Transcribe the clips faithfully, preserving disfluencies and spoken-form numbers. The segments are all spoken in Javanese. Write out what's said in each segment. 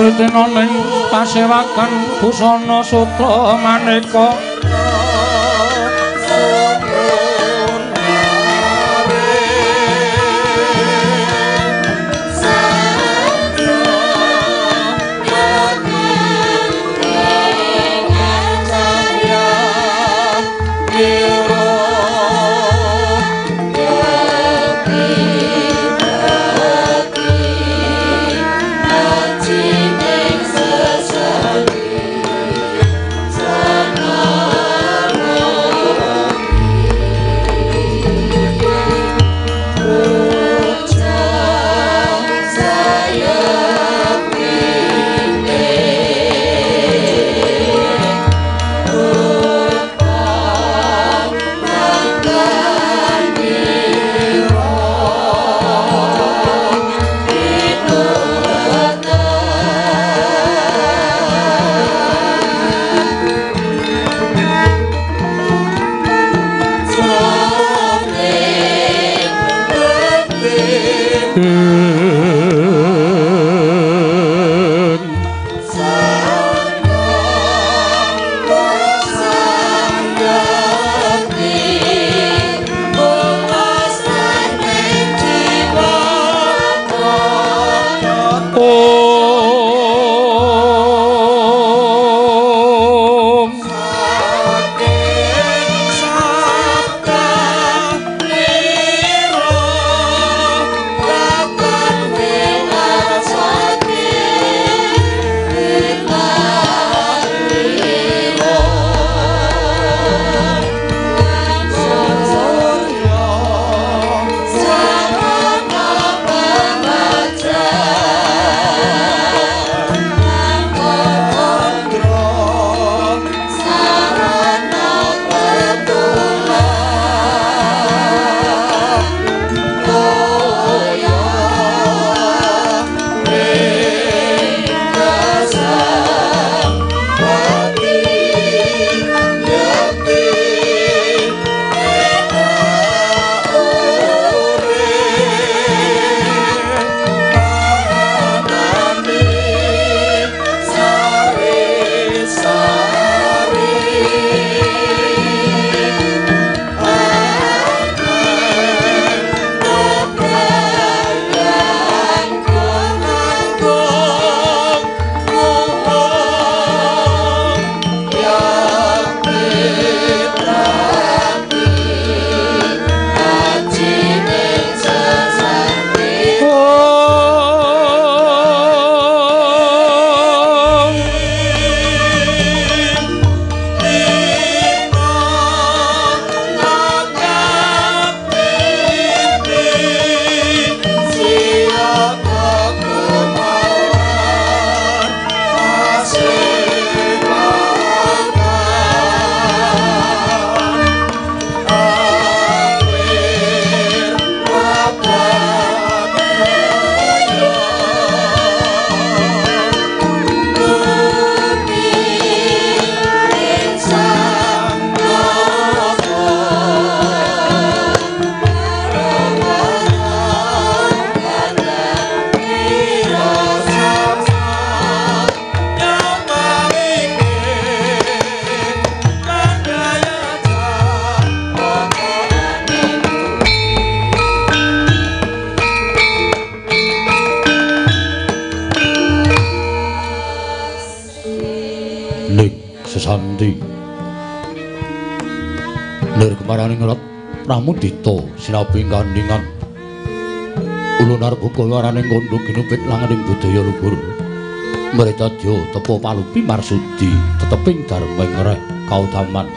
Wirtina ning pasewakan busana sutra maneka Pramudita sinabi kandhingan ulun arep uga waraning kandha ginupit langening budaya luhur mretadya tepa palupi marsudi teteping dharma ngreh kautaman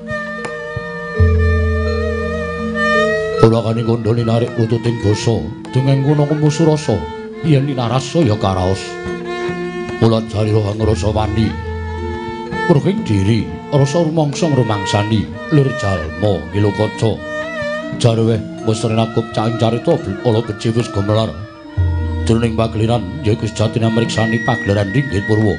kula kani kandha ninarik pututing basa dengeng kuna kemusu rasa yen ninarasa ya karaos mula jarira ngrasa wani murking diri rasa rumangsa ngrumangsani lir jalma ngilukaca jarwe wis renakup caing carita ala becik wis gemelar jroning pagliran ya iku sejati namriksani pagelaran ringgit purwa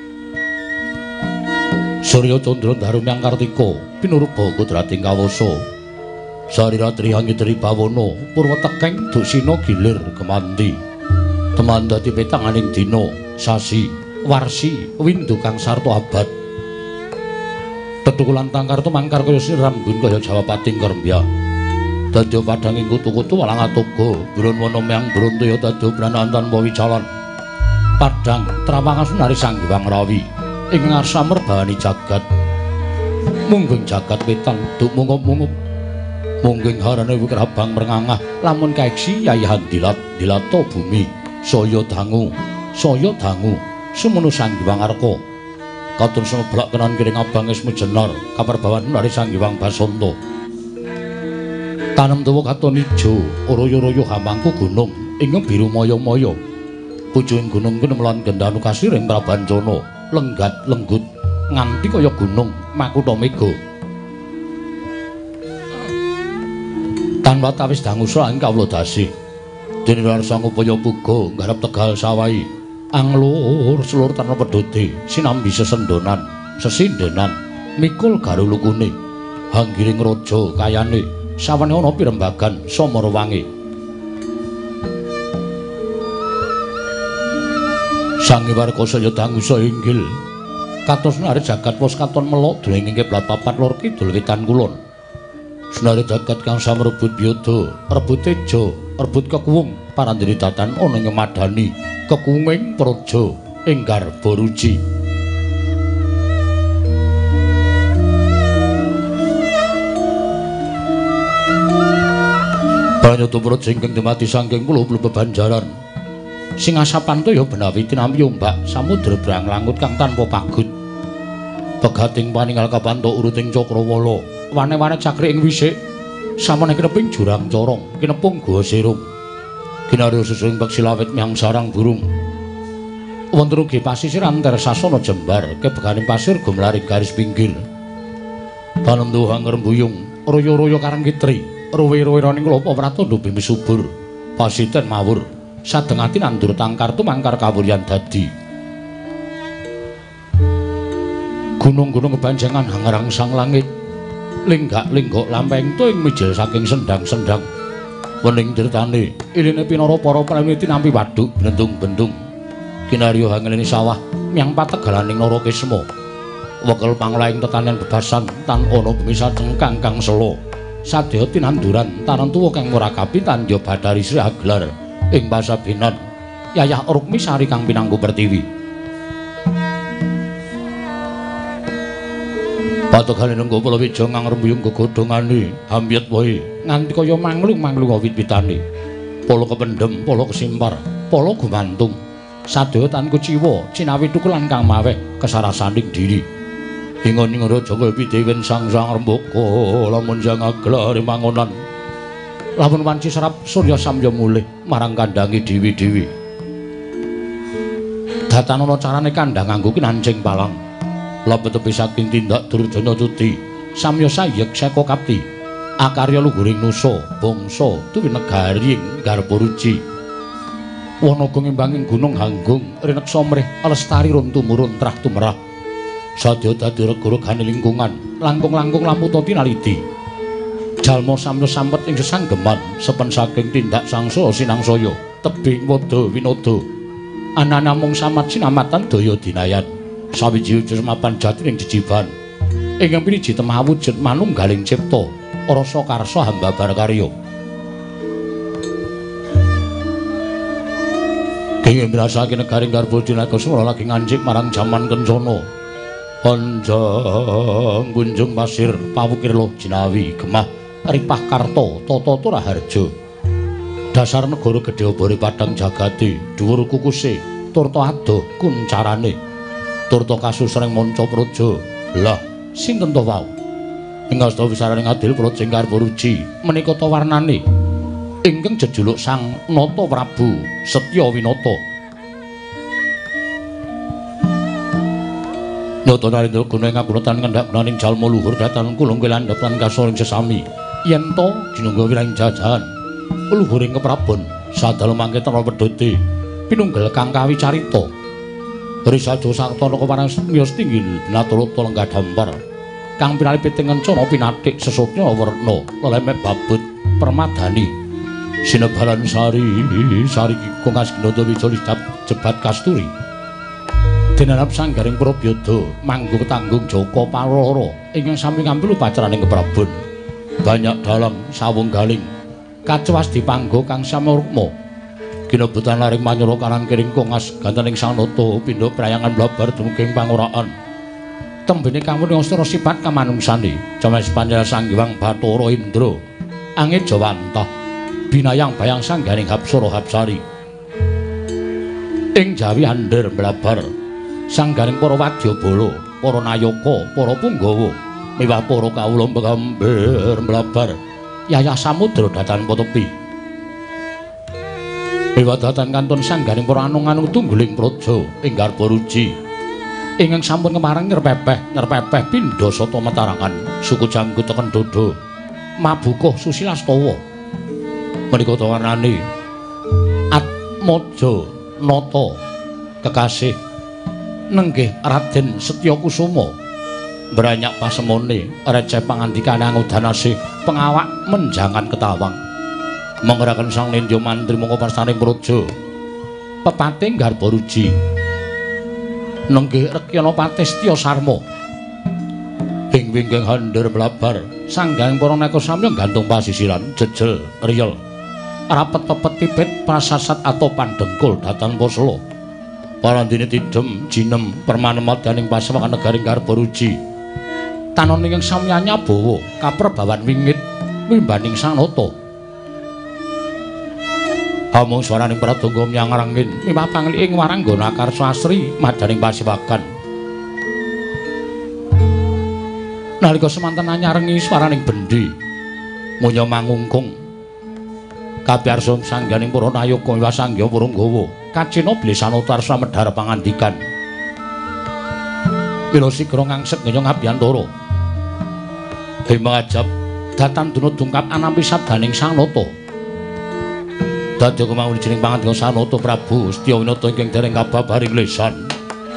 Surya Candra Darunyang Kartika pinurupa kudrating kawasa sarira triyangi tribawana purwa tekeng dusina gilir kemanti teman dadi petanganing dina sasi warsi windu kang sarta abad tetukulan tangkarto mangkar kaya sirambun kaya Jawa pating kermbya dadya padhanging kutu-kutu walang atoga brun wana meang brontoya dadya branaan tanpa wicalan padhang trawangan sunari Sanghyang Rawi ing ngarsa merbani jagat mungging jagat wetan duk mungup-mungup mungging harane wikrabang mrengangah lamun kaeksi yayahan dilat dilato bumi saya dangu saya dangu sumono Sanghyang Arka katon sumeblak kenan kiring abang wis mujenar kaperbawan dari Sanghyang Basanta tanem dawa katon ijo royo-royo hamangku gunung ing biru moyo-moyo pucuing gunung kuwi melan gendanu kasiring Prabancana lenggat lenggut nganti kaya gunung Makutha Mega tanpa tawis dangusa ing kawula dasih dene warsa ngupaya puga nggarap Tegal Sawahi anglur selur tanpa pedote sinambi sesendonan sesindenan mikul garulukune hanggiring raja kayane sawane ana pirembagan samara wangi Sanghyang saya dangusa inggil katos nari jagat pos katon melok dening kiblat papat lor kidul wetan kulon sunari jagat kang samrebut biyada rebut teja rebut kekuwung parandiri datan ana nyemadani kekuwunging praja ing garba ruci banyu tumrap jengking dumati saking pulo-pulo bebanjaran sing asapanto ya benawi tinampi ombak samudra brang langut kang tanpa pagut pegating paninggal kapanto uruting cakrawala wane-wane cakri ing wisik samana kineping jurang corong kinepung gua serung kinarya susuing peksi lawit miang sarang burung wonten ugi pasisir antar sasana jembar kebeganing pasir gumlari garis pinggir tanem tuha ngrembuyung royo-royo karang kitri ruwe-ruwe raning klopo pratandha bumi subur pasiten mawur sadengati nandur tangkartu mangkar kawuryan dadi gunung-gunung kebanjangan hangarang sang langit linggak-linggok lampeng tuing mijil saking sendang-sendang wening dirtane iline pinara para praniti nampi waduk bendung-bendung kinarya hangelene sawah miang pategalaning nara kesma wekel panglaing tetanen bebasan tan ana bumi sajengkang kang selo sadya tinanduran taran tuwa kang murakabi tandya Bathari Sri Aglar ing pasabenan Yayah Rukmi Sari kang pinangku pertiwi pategane nenggo Palawija ngrembuyung gegodhongane hambyet wae nganti kaya manglung-manglung wit-witane pala kependhem pala kesimpar pala gumantung sadaya tan kuciwa cinawi tukulan kang maweh kesarasaning diri ingon-ingon raja pidewen sang-sang rembaka lamun sang Aglar mangonan lamun wanci serap surya samya mulih marang kandangi dewi-dewi datan ana carane kandhang nganggo kinancing palang lebet tepi saking tindak Durjana Tuti samya sayek seka kapti akarya luhuring nusa bangsa tuwi negari ing garba ruci wanaga ngimbanging gunung hanggung rineksa mrih lestari rum tumurun trah tumrah sadya dadi regara lingkungan langkung-langkung lamputa tinaliti jalma samya sampet ing sesanggeman sepen saking tindak sangsa sinangsaya tebing wada winada anane mung samat sinamatan daya dinayan sawiji ujur mapan jati ing jejiban ingkang piniji temah wujud manunggaling cipta rasa karsa hamba barkarya kenging mirasake negaring garba dinaga semana lagi ngancik marang jaman kencana panjang kunjung pasir pawukir loh jinawi gemah Ripah Karta Tata Turaharja dasar negara gedhe obore padang jagate dhuwur kukuse turta adoh kuncarane turta kasusreng manca praja lah sinten to wau ing asta wisaraning adil praja garba ruci menika ta warnane ingkang jejuluk Sang Nata Prabu Setya Winata Nata narendra guna ing kagunatan ngendhak gunaning jalma luhur datan kulung kelandhep lan kasoring sesami yen to jinungga wirahing jajahan luhuring keprabon sadalem mangke tana pedote pinunggal kang kawicarita risaja sartana keparang miyos tinggil binaturata lenggah dampar kang pinalipit ing encana pinathik sesuknya werna lelemek babut permadani sinebalan sari sari kong asginada wijaya jebat kasturi Dinanap sanggaring Prabyada manggung tanggung Jaka Paloro ingkang sami ngambil upacaraning keprabon. Banyak dalang sawung galing kacewas dipanggo kang samurukma. Ginebutan laring manyura karang kiring kongas gantening sanata pindha prayangan blabar dumugi panguraan. Tembene kawuni astra sifat kamanungsani james panjal Sanghyang Bathara Indra angin Jawantah binayang bayang sanggaring Hapsara Hapsari. Ing Jawi Andher blabar sanggaring para wadyabala, para nayaka, para punggawa, miwah para kawula mbamber mlabar yayah samudra datan tepi. Miwah datan kantun sanggaring para anung-anung tungguling praja ing garba ruji. Ingkang sampun kemareng nyerpepeh, nyerpepeh pindha sata matarangan, suku janggut teken dodo, mabukuh susilastawa. Menika tawanane Atmaja Nata kekasih nenggih Raden Setyakusuma branyak pasemone receh pangandikane Angudanasih pengawak menjangan ketawang menggerakan sang ninja mantri mongko pasaning praja pepating garba ruji nenggih Rekyana Patih Setya Sarma ing wingking Handher blabar sanggaring para neka samya gantung pasisiran jejel riyel rapet pepet pipit prasasat atau pandengkul datang poslo parandene tidhem jinem permanemadaning pasewakan negaring garba ruji tanon ingkang samyanya bawa kaperbawan wingit wimbaning sanata amung swaraning pradonga nyangrangin miwah pangliing waranggana karsa asri madaning pasewakan nalika semanten anyarengi swaraning bendi munya mangungkung kapiarsa sangganing para nayaka miwah Sanggya Purunggawa kacina blesanata arsa medhar pangandikan mila sigra ngangsek ngenya ngabiyantara ing mangajab datan duna dungkap anampi sabdaning sanata dadi kemawon jeneng pangandika sanata Prabu Setya Winata ingkang dereng kababaring lesan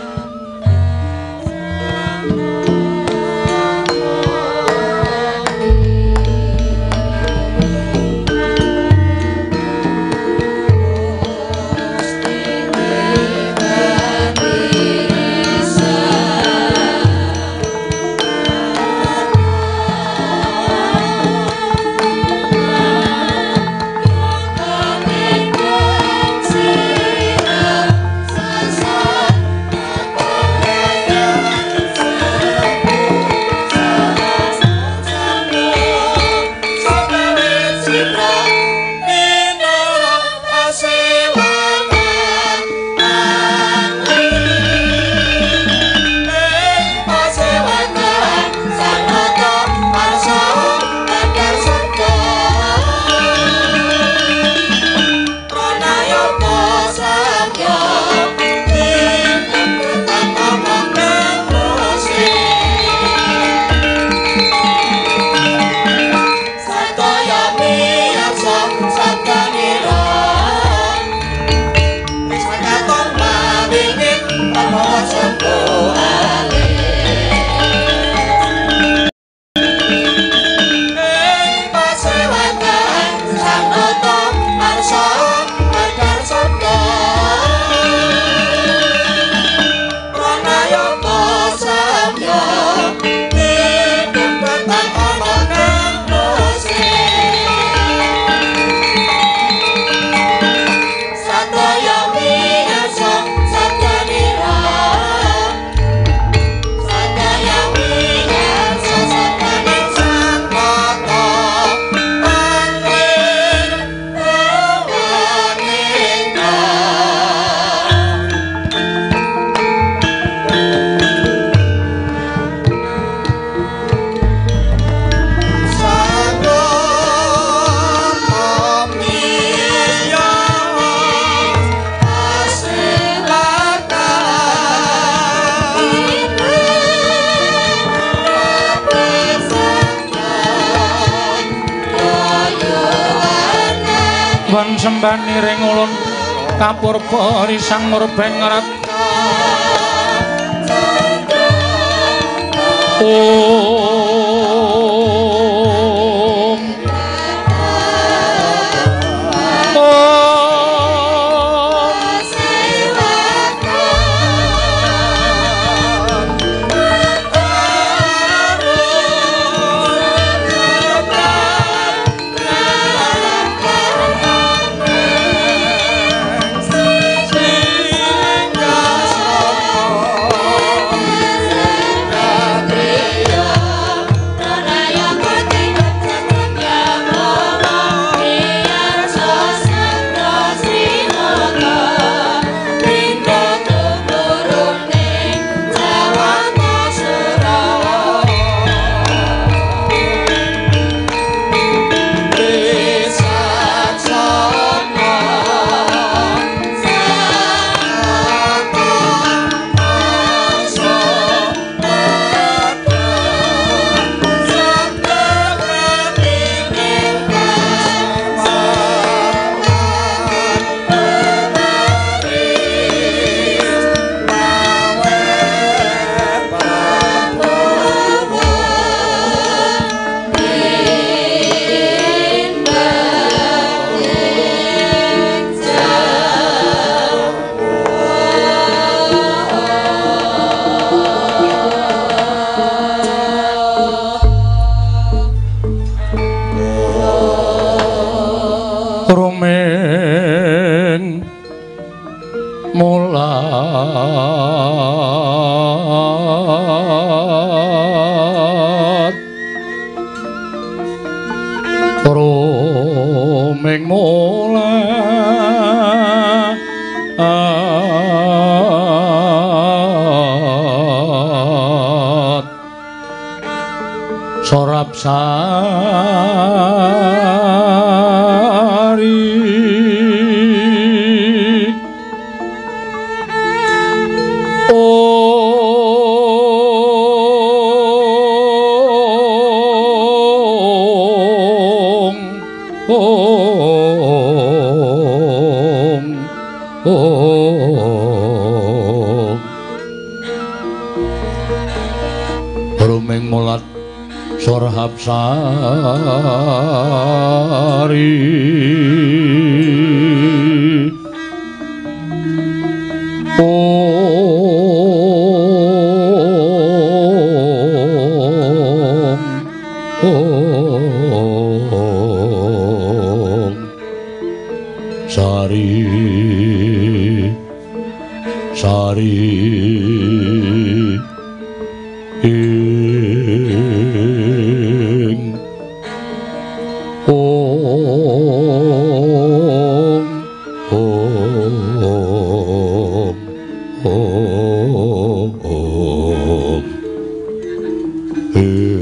sembani ring ulun kapurba risang murbeng ngerat Om Om molat romeng molat sorap sari romeng molat sorhap sari om sari sari ing om om om om ing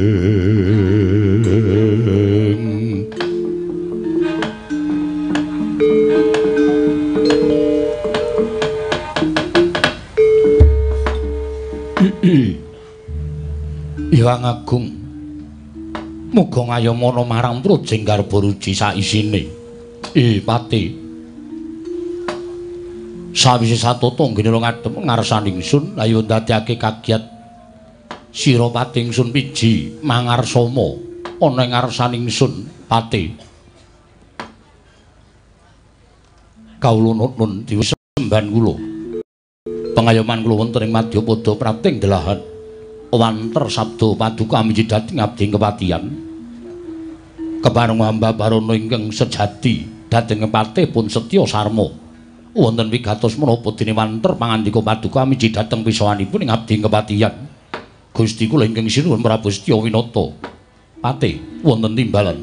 Hyang Agung muga ngayomana marang Projenggar Boruji saisine. I Pati sawise satata nggene ngadhep ngarsaning ingsun ayo ndadekake kagiat sira Pati ingsun piji mangarsama ana ing ngarsaning ingsun Pati. Kawula nuwun diwesemban kula pangayoman kula wonten ing Madyapada prating delahan wanter sabda paduka amiji dhateng abdi kepatihan kepareng hamba barono ingkang sejati dhateng pati pun setya sarma wonten wigatos menapa dene wanter pangandika paduka amiji dhateng pisawanipun ing abdi kepatihan Gusti kula ingkang sinuwun Prabu Setya Winata Pati wonten timbalan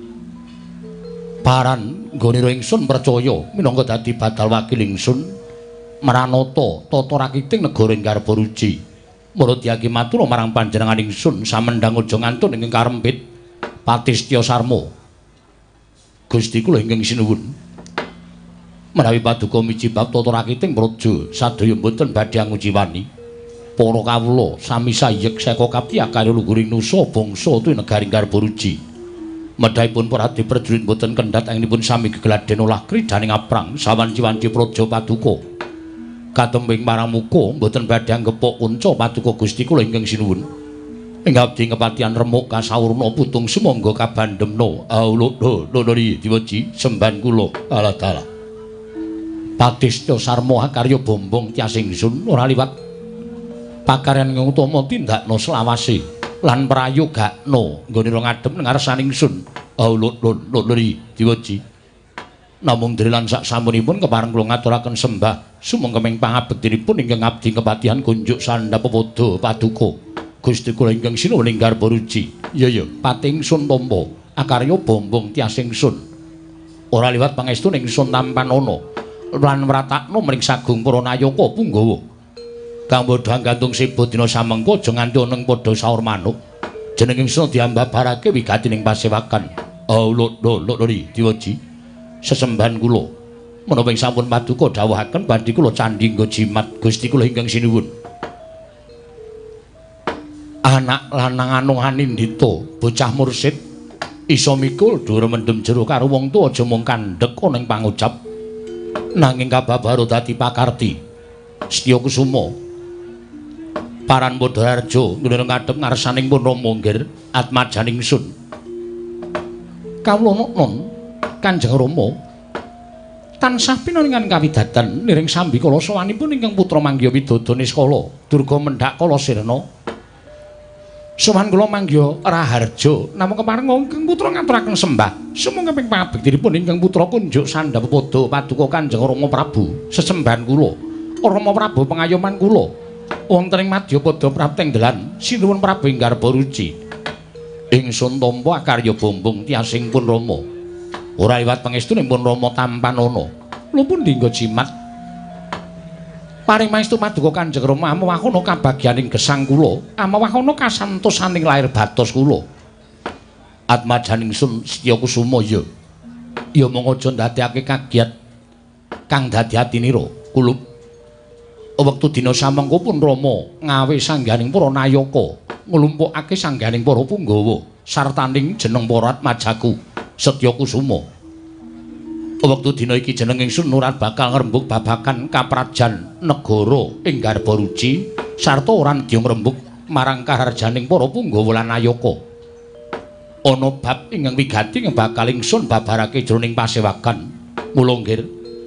paran nggonira ingsun percaya minangka dadi badal wakil ingsun maranata tata rakiting negara Garbaruji murudyake matur marang panjenengan ingsun samendhang aja ngantun ing karempit Pati Setya Sarma. Gusti kula ingkang sinuwun menawi paduka miji bab tata rakiting praja sadaya mboten badhe ngujiwani para kawula sami sayek saka kapiyakare luhuring nusa bangsa tu negari Garbaruji. Medhaipun para diperjurit mboten kendhat anggenipun sami gegeladen olah kridaning aprang sawanci-wanci praja paduka. Katembing marang muka mboten badhe anggepok kunca paduka Gusti kula ingkang sinuwun. Ing abdi kepatihan remuk kasawurna putung sumangga kabandhemna. Aula lori diweji semban kula Allah taala. Pati Setya Sarma karya bombong tias ingsun ora liwat pakaryan ingkang utama tindakna selawase lan prayogakna nggone ngadhep ngarsaning ingsun. Aula lori diweji namung drelan sak sampunipun kepareng kula ngaturaken sembah sumangga ming pangabektinipun ingkang abdi kepatihan kunjuk sandhapada paduka Gusti kula ingkang sinuwun ing Garbaruji. Iya ya Pati ingsun tampa akarya bombong tias ingsun ora liwat pangestu ingsun tampan ana lan mratakna mring sagung para nayaka Punggawa kang bodha gantung siba dina samengko aja nganti ana ing padha saur manuk jeneng ingsun diambabarake wigatining pasewakan. Oh lho lho lori diweji sesembahan kula menapa ing sampun paduka dawuhaken badhe kula candhi nggo jimat Gusti kula ingkang sinuwun. Anak lanang anu Anindita bocah mursid isa mikul dhuwur mendem jero karo wong tuwa aja mung kandhek ana ing pangucap nanging kababaro dadi pakarti. Setya Kusuma paran Padharjo nggone ngadhep ngarsaning pun Rama nggir atmajaning ingsun. Kawula non Kanjeng Rama tansah pinaringan kawidatan niring sambikala sawanipun ingkang putra Mangya Widodha Niskala Durga Mendhak Kala Sirna. Sowan kula Mangya Raharja namung kepareng ingkang putra ngaturaken sembah sumangga ping pabektinipun ingkang putra kunjuk sandhapada paduka Kanjeng Rama Prabu. Sesembahan kula Rama Prabu pengayoman kula wonten ing Madyapada prapteng delan sinuwun Prabu Inggarba Ruci. Ingsun tampa akarya bombong tiasingipun Rama. Ora liwat pangestunipun Rama tampanana. Lha pundi nggo jimat? Paring maestu Paduka Kanjeng Rama amawahana kabagyaning gesang kula, amawahana kasantosaning lair batos kula. Atmajan ingsun Setya Kusuma ya. Ya mung aja ndadekake kagiat kang dadi atinira, Kulup. Wektu dina samengko pun Rama ngawe sangganing para nayaka, nglumpukake sangganing para punggawa sartaning jeneng para Atmajaku Setya Kusuma. Wektu dina iki jeneng ingsun nurat bakal ngrembug babagan kaprajan negara ing Garba Ruci sarta ora nedya ngrembug marang kaharjaning para punggawa lan nayaka. Ana bab ingkang wigati ing bakal ingsun babarake jroning pasewakan. Mula nggih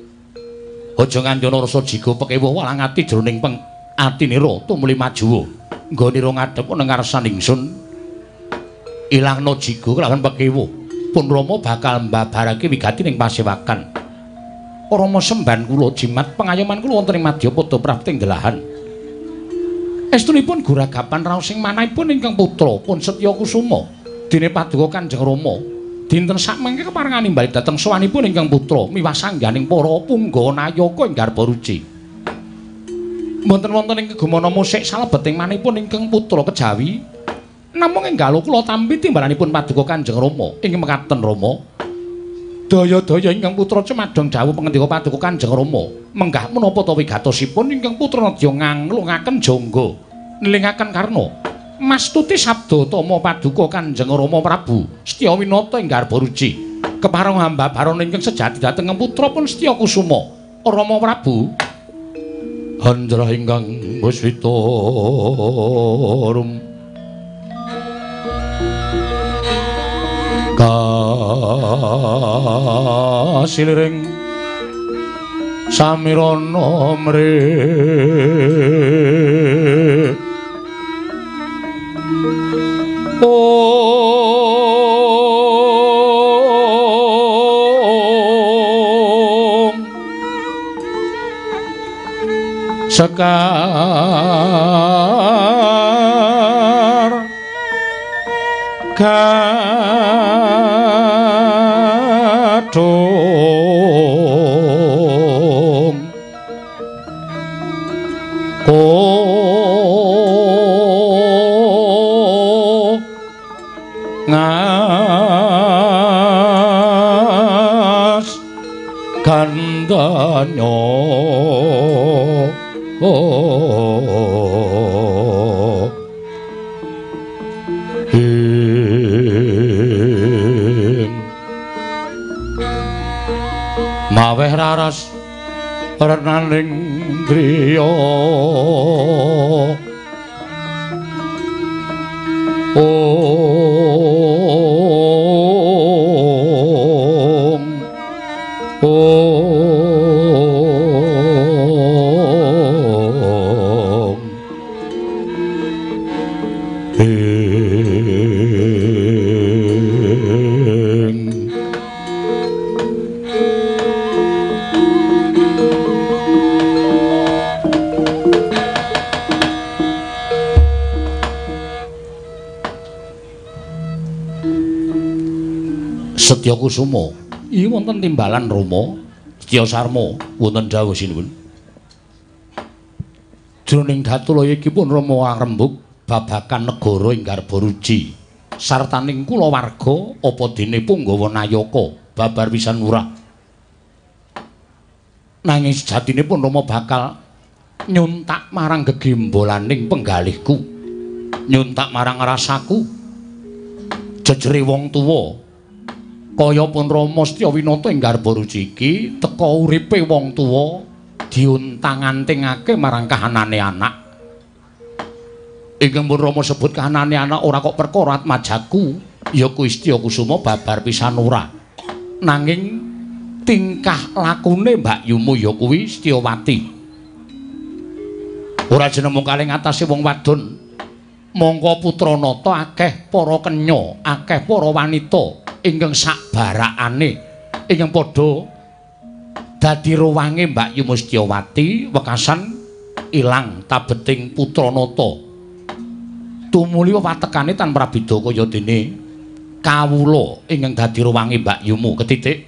aja ngandhana rasa jiga pekewo walang ati jroning peng atinira tumuli maju nggonira ngadhep nang ngarsan ingsun ilangna jiga kelawan pekewo pun Rama bakal mbabarake wigati ning pasewakan. Rama semban kula jimat pengayoman kula wonten ing Madyapada prapting delahan. Estunipun guragapan raos ing manahipun ingkang putra pun Setya Kusuma dene Paduka Kanjeng Rama dinten sakmengke keparengan nimbali dhateng sowanipun ingkang putra miwah sangganing para punggawa nayaka ing Garba Ruci. Mboten wonten ing kegumana musik salebeting manipun ingkang putra kejawi namung enggal kula tampi timbalanipun Paduka Kanjeng Rama ing mekaten Rama. Daya-daya ingkang putra cemadhong dawuh pangendika Paduka Kanjeng Rama menggah menapa ta wigatosipun ingkang putra nedya nganglungaken jangga nelingaken karna mastuti sabda tama Paduka Kanjeng Rama Prabu Setya Winata ing Garba Ruci kepareng hamba barana ingkang sejati dhateng putra pun Setya Kusuma Rama Prabu Handra ingkang Puswita rum kasiliring samirana mrih Om Sekar Gadung Ko ngas gandanya oh ing maweh raras renaning griya Om Om ing Setya Kusuma iki wonten timbalan Rama Setya Sarma wonten dawuh sinuwun jroning datulaya iki pun Rama ngrembug babagan negara ing Garba Ruci sartaning kulawarga apa dene punggawa nayaka babar pisan murah nanging sejatinipun Rama bakal nyuntak marang gegembolaning penggalihku nyuntak marang rasaku jejere wong tuwa kaya pun Rama Setya Winata ing Garba Ruci iki teka uripe wong tuwa diuntang-antingake marang kahanane anak. Ingkang pun Rama sebut kahanane anak ora kok perkara Atmajaku ya kuwi Setya Kusuma babar pisan ora. Nanging tingkah lakune Mbak Yumu ya kuwi Setyawati. Ora jeneng mung kalih ngatasé wong wadon. Mangka putra nata akeh para kenya, akeh para wanita ingkang sakbarakane ingkang padha dadi ruwange Mbak Yumu Setyawati wekasan ilang tabeting putra nata. Tumuli watekane tan prabida kaya dene kawula ingkang dadi ruwangi Mbak Yumu ketitik.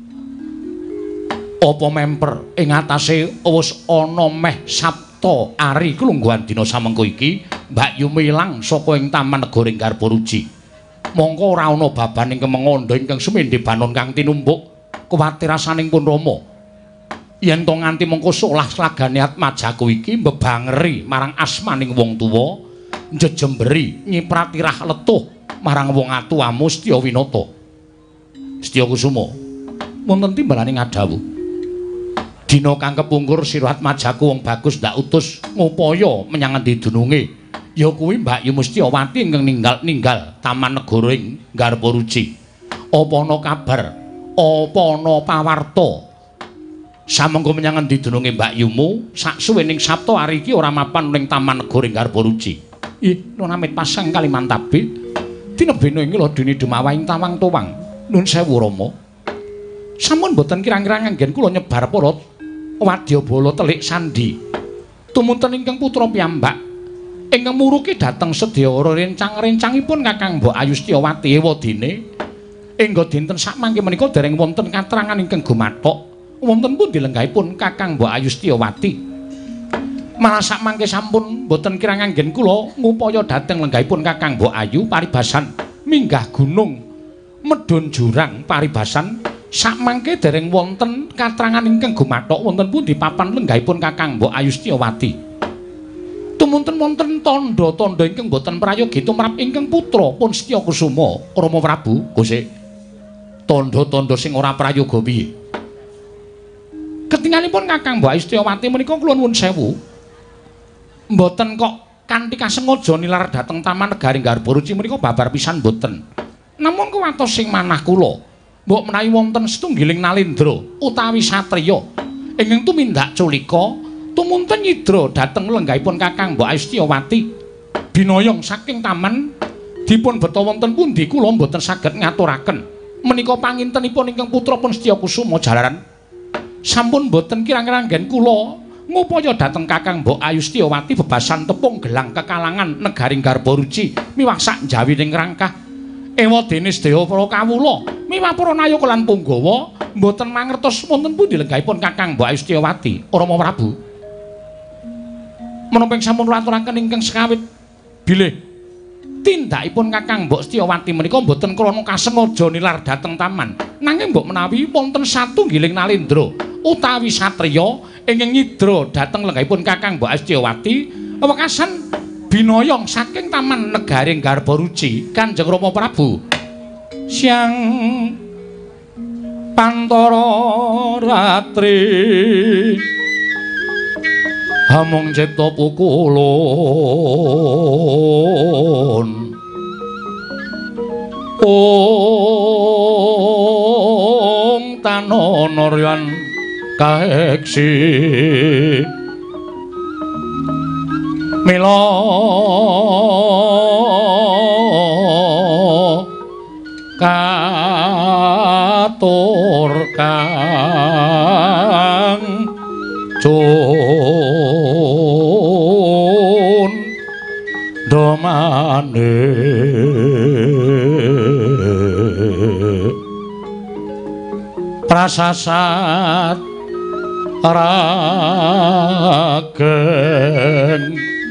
Apa memper ing atase wis ana meh Sabta ari kelungguhan dina samengko iki Mbak Yumu ilang saka ing Taman Negoring Garbaruji. Mongko ora ana baban ing kemengandha ingkang sumendhe banon kang tinumbuk kuwatir rasaning pun Rama. Yen to nganti mengko solah slagane Atmajaku iki mbebangeri marang asmaning wong tuwa, njejemberi nyiprati rah letuh marang wong atuwamu Setya Winata. Setya Kusuma, wonten timbalane ngadawu. Dina kang kepungkur sira Atmajaku wong bagus ndak utus ngupaya menyang endi dununge. Ya kuwi Mbak Yu Mustyawati ingkang ninggal-ninggal Taman Negoring Garbaruji. Apa ana kabar? Apa ana pawarta? Samengko menyang endi dununge Mbak Yumu saksuwening Sabta ari iki ora mapan ning Taman Negoring Garbaruji. Ih, nun amit pasang Kalimantabe. Dinebene iki lho dene dumawahing tawang towang. Nun sewu Rama. Sampun boten kira-kira nganggen kula nyebar para wadyabala telik sandi. Tumunten ingkang putra piyambak ingkang muruki dhateng sedya rencang-rencangipun Kakang Mbok Ayu Setyawati ewadene. Engga dinten sakmangke menika dereng wonten katrangan ingkang gumathok. Wonten pundi lenggahipun Kakang Mbok Ayu Setyawati? Malah sakmangke sampun boten kirang anggen kula ngupaya dhateng lenggahipun Kakang Mbok Ayu paribasan minggah gunung medhun jurang paribasan sakmangke dereng wonten katrangan ingkang gumathok wonten pundi papan lenggahipun Kakang Mbok Ayu Setyawati. Tumunten wonten tandha-tandha ingkang boten prayogi tumrap ingkang putra pun Setya Kusuma Rama Prabu. Gusik, tandha-tandha sing ora prayoga piye? Ketingalipun Kakang Mbok Ayu Setyawati menika kula nuwun sewu. Mboten kok kanthi kasengaja nilar dhateng Taman Negoring Garbaruji menika babar pisan mboten. Namung kuwatos sing manah kula, mbok menawi wonten setunggiling nalendra utawi satriya ingkang tumindak culika tumunten nyidra dhateng lenggahipun Kakang Mbok Ayu Setyawati binayong saking taman dipun beta wonten pundi kula mboten saged ngaturaken. Menika pangintenipun ingkang putra pun Setya Kusuma jalaran sampun boten kirang-kirang anggen kula ngupaya dhateng Kakang Mbok Ayu Setyawati bebasan tepung gelang kekalangan Negoring Garbaruji miwah sak jawining rangkah ewadene sedaya para kawula miwah para nayaka lan punggawa mboten mangertos wonten pundi lenggahipun Kakang Mbok Ayu Setyawati Rama Prabu. Menapa sampun aturaken ingkang sekawit bilih tindakipun Kakang Mbok Setyawati menika mboten krana kasengaja nilar dhateng taman, nanging mbok menawi wonten satunggiling nalendra utawi satriya ingkang nyidra dhateng lenggahipun Kakang Mbok Ayu Setyawati wekasan binayong saking Taman Negoring Garbaruji Kanjeng Rama Prabu. Siang Pantara ratri hamung cipta pukulun Om tanana ryan kaeksi mila katur kang cun domane prasasat rageng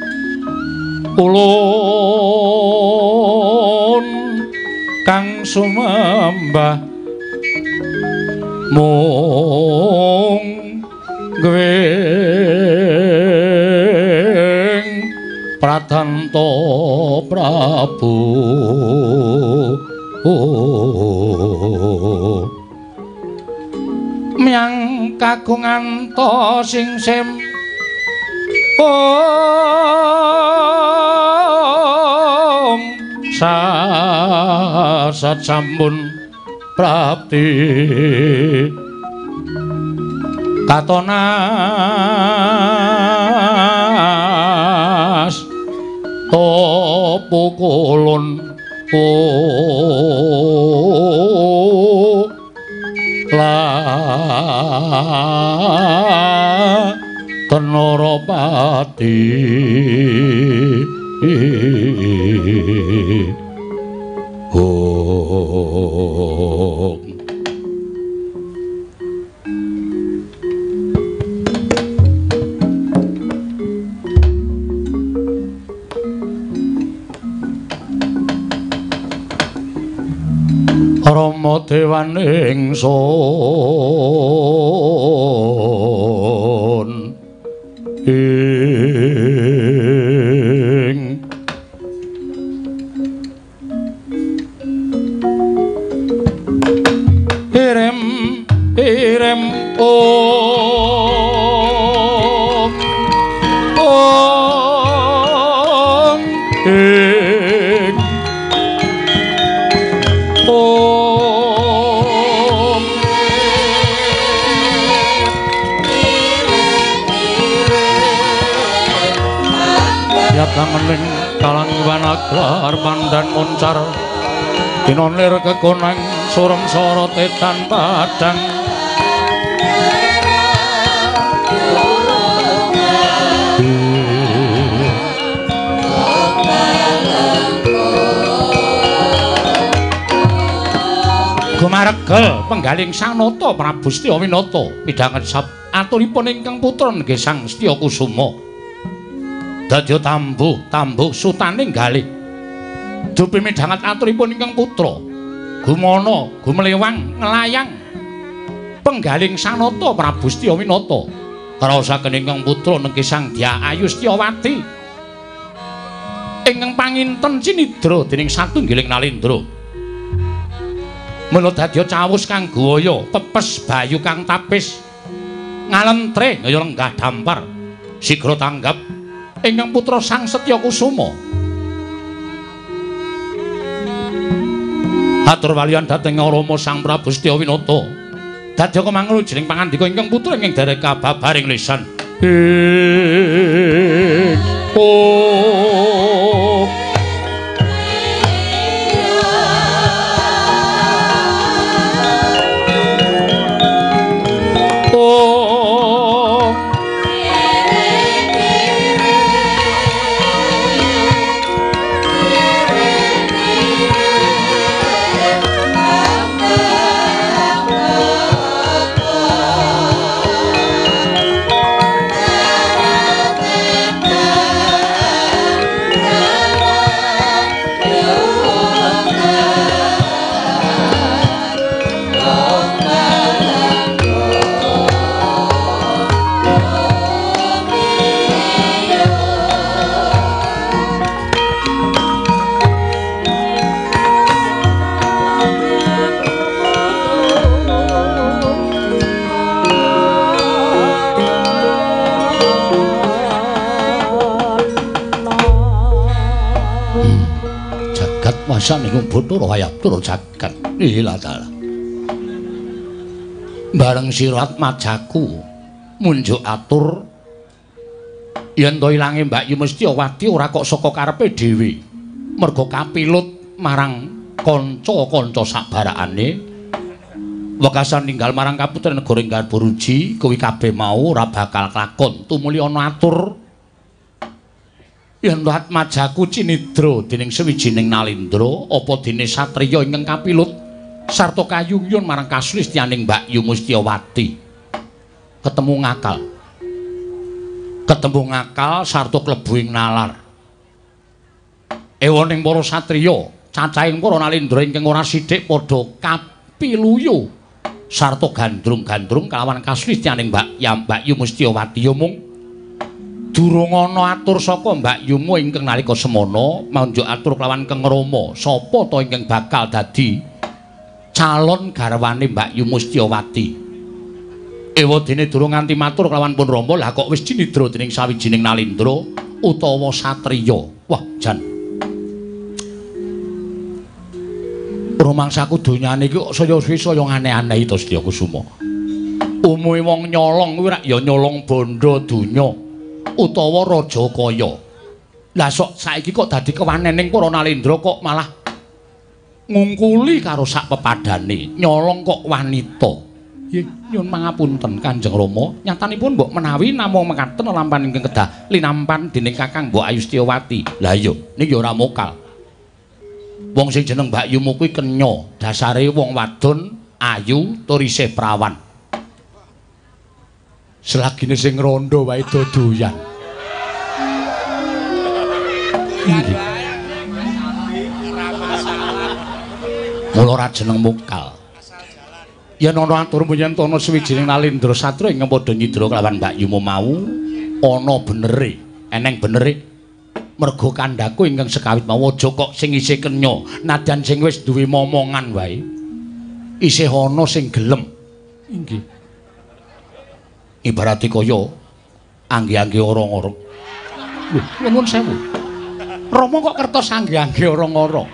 ulun kang sumembah mung gweng pratanta Prabu miang kagungan to sing sim Om sasat sampun prapti katonas topo kulun la Tenarapati oh Rama dewaning ingsun ing irem irem om om ing om ya kamening kalang wanaglar pandan moncar dinonlir kekonang surem sorote tanpa padang Gumaregel penggaling Sang Nata Prabu Setya Winata midhanget sab aturipun ingkang putra nggih Sang Setya Kusuma dadya tambuh tambuh sutaning galih dupi midhanget aturipun ingkang putra gumana gumlewang nglayang penggaling Sang Nata Prabu Setya Winata kraosaken ingkang putra nggih Sang Dyah Ayu Setyawati ingkang panginten cinidra dening satunggiling nalendra mula dadya cawus kang guwaya pepes bayu kang tapis ngalentre ngaya lenggah dampar sigra tanggap ingkang putra Sang Setya Kusuma atur walian dhateng Rama Sang Prabu Setya Winata dadya kemangru jeneng pangandika ingkang putra ing derek kababaring lisan oh saning Bathara Hayapura jagat ila dalah bareng sirat majaku munjuk atur yen to ilange Mbak Yu Mestyawati ora kok saka karepe dhewe merga kapilut marang kanca-kanca sabarakane wekasan ninggal marang kaputren negara Garbaruji kuwi kabeh mau ora bakal lakon tumuli ana atur yen Majaku cinidra dening sawijining nalendra apa dene satriya ingkang kapilut sarta kayungyon marang kasulistianing Mbak Yu Mestyawati ketemu ngakal ketemu ngakal sarta klebu ing nalar ewoning para satriya cacahing para nalendra ingkang ora sithik padha kapiluyu sarta gandrung-gandrung kalawan kasulistianing Mbak ya Mbak Yu Mestyawati ya mung durung ana atur saka Mbak Yumu ingkang nalika semana manjuk atur kelawan Kang Rama sapa ta ingkang bakal dadi calon garwane Mbak Yu Mestyawati. Ewa dene durung nganti matur kelawan pun Rama lah kok wis cinidra dening sawijining nalendra utawa satriya. Wah, jan. Rumangsaku donyane iki kok saya saya aneh-aneh to Setya Kusuma. Umume wong nyolong kuwi rak ya nyolong bondo donya. Utawa raja kaya. Lah sok saiki kok dadi kewanening para nalendra kok malah ngungkuli karo sak pepadane, nyolong kok wanita. Nggih, nyuwun pangapunten Kanjeng Rama. Nyatanipun mbok menawi namung mekaten lampahan ingkang kedah linampan dening Kakang Mbok Ayu Setyawati. Lah iya, niki ora mokal. Wong sing jeneng Mbak Yumu kuwi kenya, dasare wong wadon ayu tur isih prawan. Selagine sing rondo wae dodoyan. Nggih. Mula ora jeneng mokal. Yen ana atur menyang ana sawijining nalindra satra ingkang padha nyidra kelawan Mbak Yumu mau, ana benere, eneng benere. Merga kandhaku ingkang sekawit mau aja kok sing isih kenya, nadyan sing wis duwe momongan wae. Isih ana sing gelem. Inggih. Ibarate kaya angge-angge ora-ora. Lho, nuwun sewu. Rama kok kertos angge-angge ora-ora.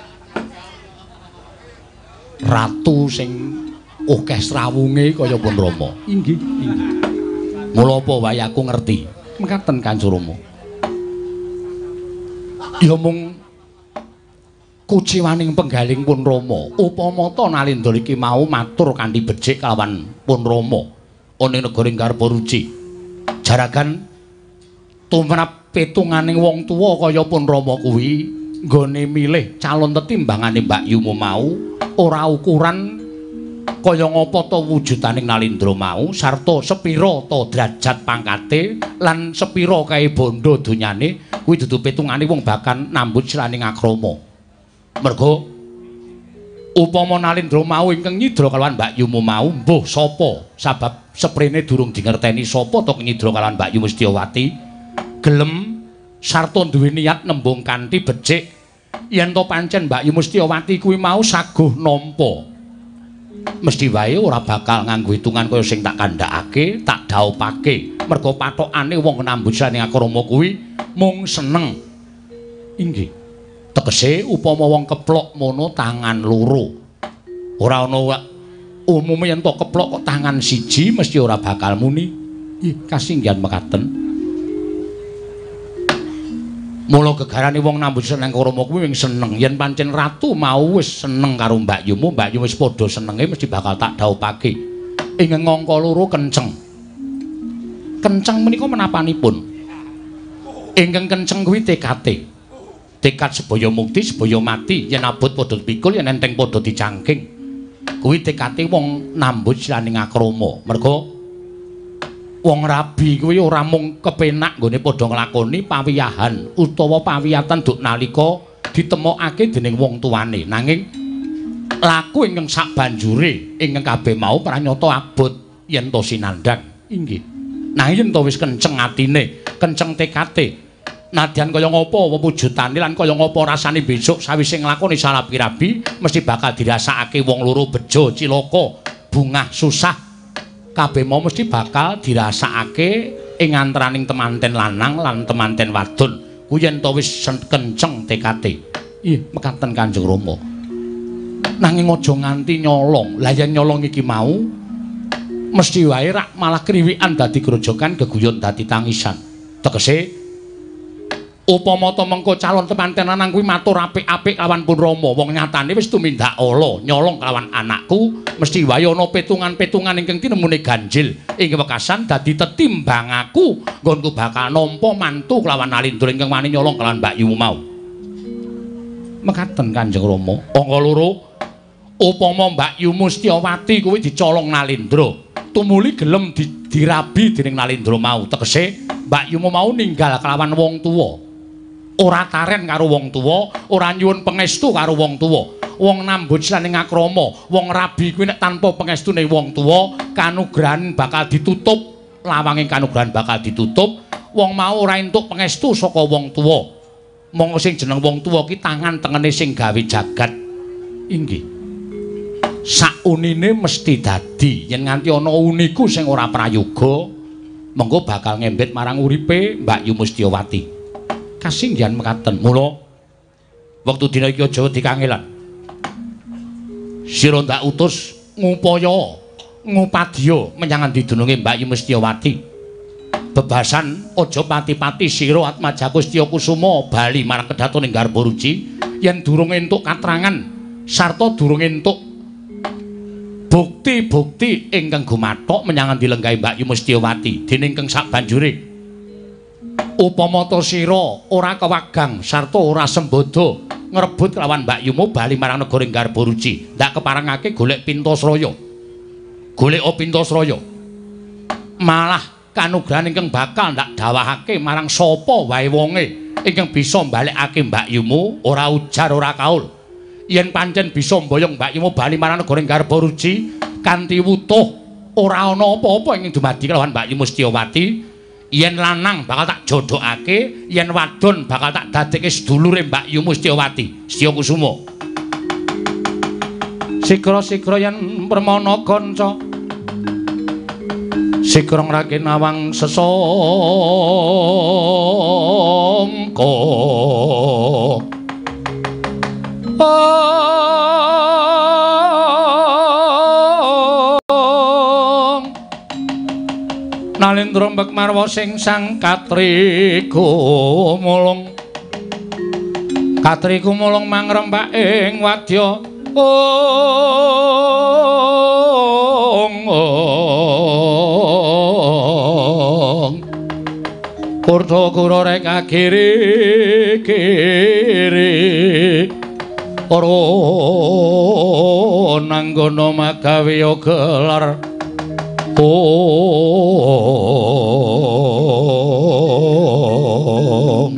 Ratu sing akeh srawunge kaya pun Rama. Inggih, inggih. Mula apa wae aku ngerti. Mekaten Kanjeng Rama. Ya mung kuciwaning penggaling pun Rama. Upama ta nalindra iki mau matur kanthi becik kalawan pun Rama ana negaring Garbaruci. Jaragan tumrap petunganing wong tuwa kaya pun Rama kuwi nggone milih calon tetimbangane Mbak Yumu mau ora ukuran kaya ngapa ta wujudaning nalindra mau sarta sepira ta derajat pangkate lan sepira kae bondo donyane kuwi dudu petungane wong bakal nambut siraning akrama. Merga upama nalindra mau ingkang nyidra kalawan Mbak Yumu mau mbuh sapa sabab seprene durung dingerteni sapa ta nyidra kalawan Mbak Yumu Setyawati gelem sarta duwe niat nembung kanthi becik yen to pancen Mbak Yumu Setyawati kuwi mau saguh nampa mesti wae ora bakal nganggo hitungan kaya sing tak kandhakake, tak dhaupake. Merga pathokane wong nambut siraning akrama kuwi mung seneng. Inggih. Tegese upama wong keplok mono tangan loro. Ora ana umume yen to keplok kok tangan siji mesti ora bakal muni. Ih, kasinggihan mekaten. Mula gegarane wong nambut seneng krama kuwi wing seneng. Yen pancen ratu mau wis seneng karo Mbak Yumu, Mbak Yumu wis padha senenge mesti bakal tak dhaupake. Ing ngangka loro kenceng. Kenceng menika menapanipun? Ingkang kenceng kuwi tekate. Tekad sebaya mukti, sebaya mati, yen abot padha pikul, yen enteng padha dicangking. Kuwi tekate wong nambut siraning akrama. Merga wong rabi kuwi ora mung kepenak nggone padha nglakoni pawiyahan utawa pawiyatan duk nalika ditemokake dening wong tuane nanging laku ingkang sak banjure ingkang kabeh mau pranyata abot yen to sinandhang inggih nah yen to wis kenceng atine kenceng tekate nadyan kaya ngapa wujudane lan kaya ngapa rasane besok sawise nglakoni salapi-rabi mesti bakal dirasakake wong loro bejo cilaka bungah susah kabeh mau mesti bakal dirasakake ing antaraning temanten lanang lan temanten wadon. Kuwi yen to wis kenceng tekate. Ih, mekaten Kanjeng Rama. Nanging aja nganti nyolong. Lah yen nyolong iki mau mesti wae rak malah kriwikan dadi grojokan geguyon dadi tangisan. Tegese upama ta mengko calon temanten lanang kuwi matur apik-apik lawan pun Rama, wong nyatane wis tumindak ala nyolong kelawan anakku, mesti wae ana petungan-petungan ingkang tinemune ganjil ing wekasan dadi tetimbang aku nggonku bakal nampa mantu kelawan nalindra ingkang wani nyolong kelawan Mbak Yumu mau. Mekaten Kanjeng Rama. Angka loro upama Mbak Yumu Setyawati kuwi dicolong nalindra, tumuli gelem di, dirabi dening nalindra mau, tegese Mbak Yumu mau ninggal kelawan wong tuwa. Ora taren karo wong tuwa, ora nyuwun pangestu karo wong tuwa. Wong nambut siraning akrama, wong rabi kuwi nek tanpa pangestune wong tuwa, kanugrahan bakal ditutup, lawanging kanugrahan bakal ditutup. Wong mau ora entuk pangestu saka wong tuwa. Monggo sing jeneng wong tuwa ki tangan tengene sing gawe jagat. Inggih. Saunine mesti dadi yen nganti ana uniku sing ora prayoga, mengko bakal ngembet marang uripe Mbak Yumu Setyawati. Kasinggihan mekaten. Mula wektu dina iki aja dikangelan. Sira ndak utus ngupaya ngupadya menyang endi dununge Mbak Yumu Setyawati. Bebasan aja pati-pati sira Atmajaku Setyakusuma bali marang kedatoning Garbaruci yen durung entuk katrangan sarta durung entuk bukti bukti-bukti ingkang gumathok menyang dilenggahi Mbak Yu Mustiawati dening kang sabanjure upama ta sira ora kewagang sarta ora sembodo ngrebut lawan Mbak Yumu bali marang negara Garbaruci ndak keparengake golek Pintasraya golek Pintasraya malah kanugrahan ingkang bakal ndak dawahake marang sapa wae wonge ingkang bisa mbalekake Mbak Yumu ora ujar ora kaul yen pancen bisa mboyong Mbak Yumu bali marang negara Garbaruci kanthi wutuh ora ana apa-apa ing dumadi kelawan Mbak Yu Mustiawati yen lanang bakal tak jodhokake yen wadon bakal tak dadekke sedulure Mbak Yu Mustiawati Setya Kusuma sikra-sikra yen permana kanca sikra ngrake nawang sesangka Nalendra Mbekmarwa sing sang Katri Kumulung Katri Kumulung mangrembak ing wadya ong ong Purta kura rek kiri-kiri ora nanggana magawe gelar ong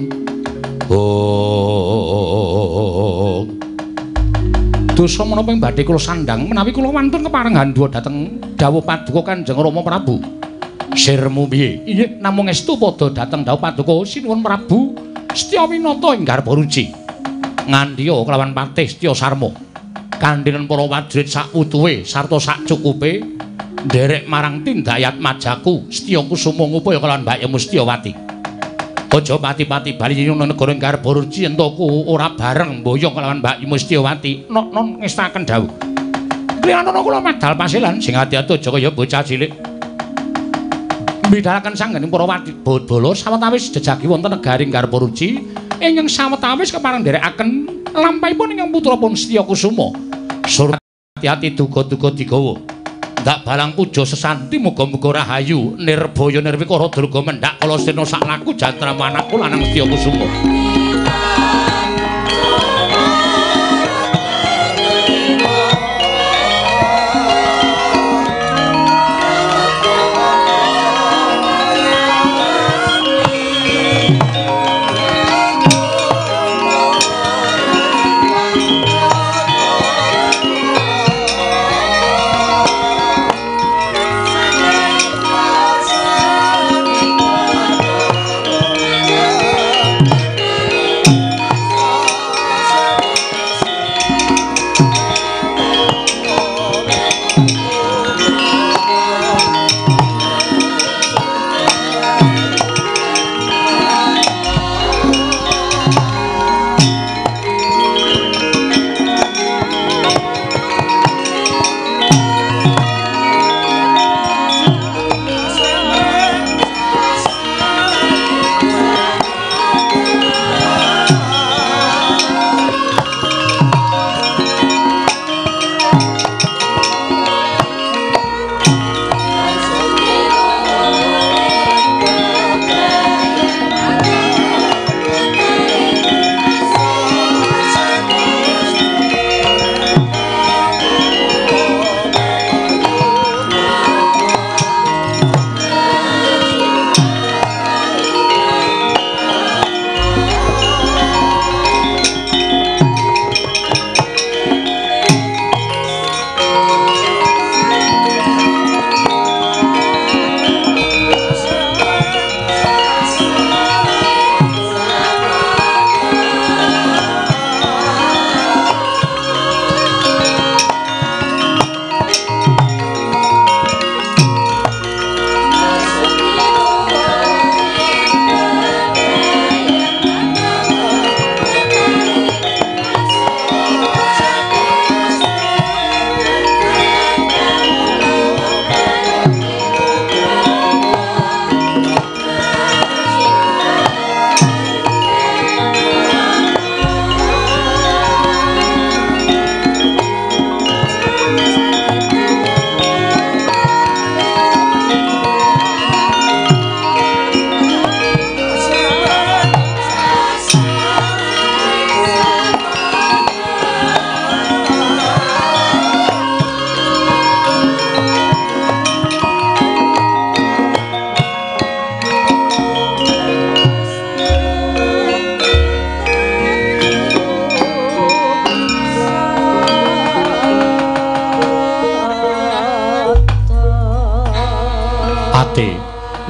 ong dosa menapa ing badhe kula sandhang menawi kula wantun keparengan dua dhateng dawuh paduka Kanjeng Rama Prabu sirmu piye inggih namung estu padha dhateng dawuh paduka sinuwun Prabu Setya Winata ing Garbaruci ngandhiya kelawan Patih Setya Sarma kandhenen para prajurit sakutuhe sarta sakcukupe nderek marang Tindayat Majaku Setya Kusuma ngupaya kelawan Mbak Yu Mustiawati aja pati-pati bali nyuwun negara Garbaruci entoku ora bareng mboyong kelawan Mbak Yu Mustiawati non ngestaken dawuh kliyanono kula medal pasilan sing ati-ati aja kaya bocah cilik mbidalaken sanggening para wadon sawetawis jejagi wonten negari Garbaruci ingkang sawetawis kepareng nderekaken lampahipun ingkang putrapun Setya Kusuma sur ati-ati duga-duga digawa ndak balang puja sesanti muga-muga rahayu nirbaya nirwikara durga mendhak kala sena saklaku jantrem anakku lanang Setya Kusuma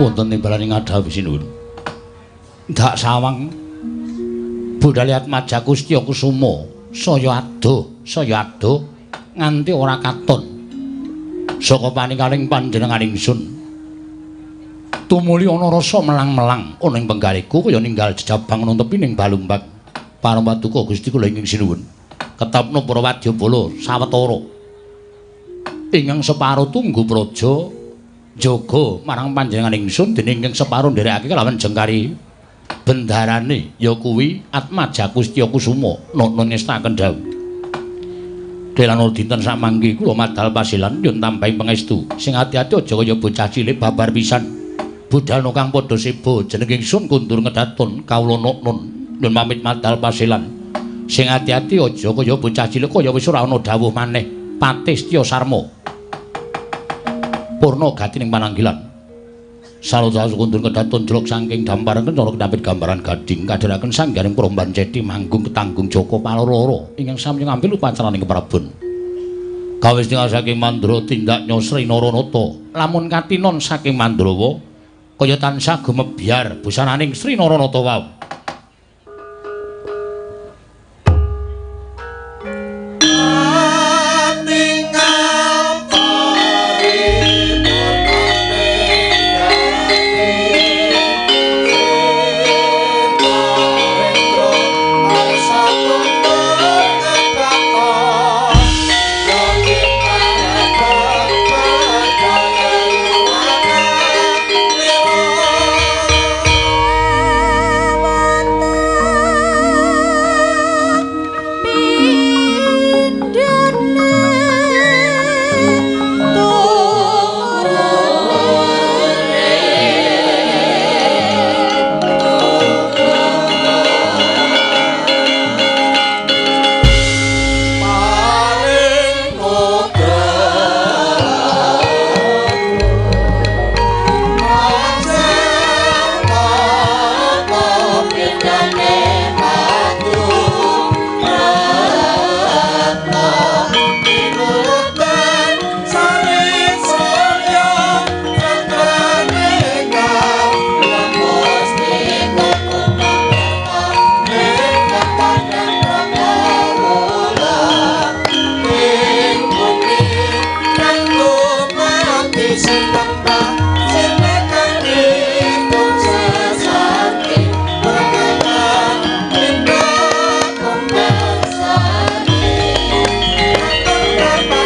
wonten timbalaning ngadhawi sinuwun. Dak sawang budhal Atmaja Gusti Kusuma saya adoh, saya adoh nganti ora katon saka paningkaling panjenengan ingsun. Tumuli ana rasa melang-melang ana ing penggaliku kaya ninggal jejabang nuntepining balumbak. Parampaduka Gusti kula ingkang sinuwun. Ketapna para wadyabala sawetara ingkang separo tunggu praja jaga marang panjenengan ingsun dene ingkang separo nderekake kelawan jengkari bendarane ya kuwi Atmaja Gusti Kusuma nun ngestaken dawuh. Delanul dinten samangke kula madal pasilan nyun tampahi pangestu sing ati-ati aja kaya bocah cilik babar pisan. Budal kang padha seba jeneng ingsun kundur ngedaton kawula nun nyun pamit madal pasilan. Sing ati-ati aja kaya bocah cilik kaya wis ora ana dawuh maneh. Patih Setya Sarma. Purna gatining pananggilan. Salodra kundur kedaton jeluk saking damparan kencana kedampit gambaran gading kadharaken sanggaring Promban Ceti manggung ketanggung Joko paloro ingkang sami ngambil upacaraning keprabon. Kawis tinggal saking Mandra tindak Nyosri Naranata lamun katinon saking Mandrawa kaya tansah gumebyar busananing Sri Naranata wau. Bye.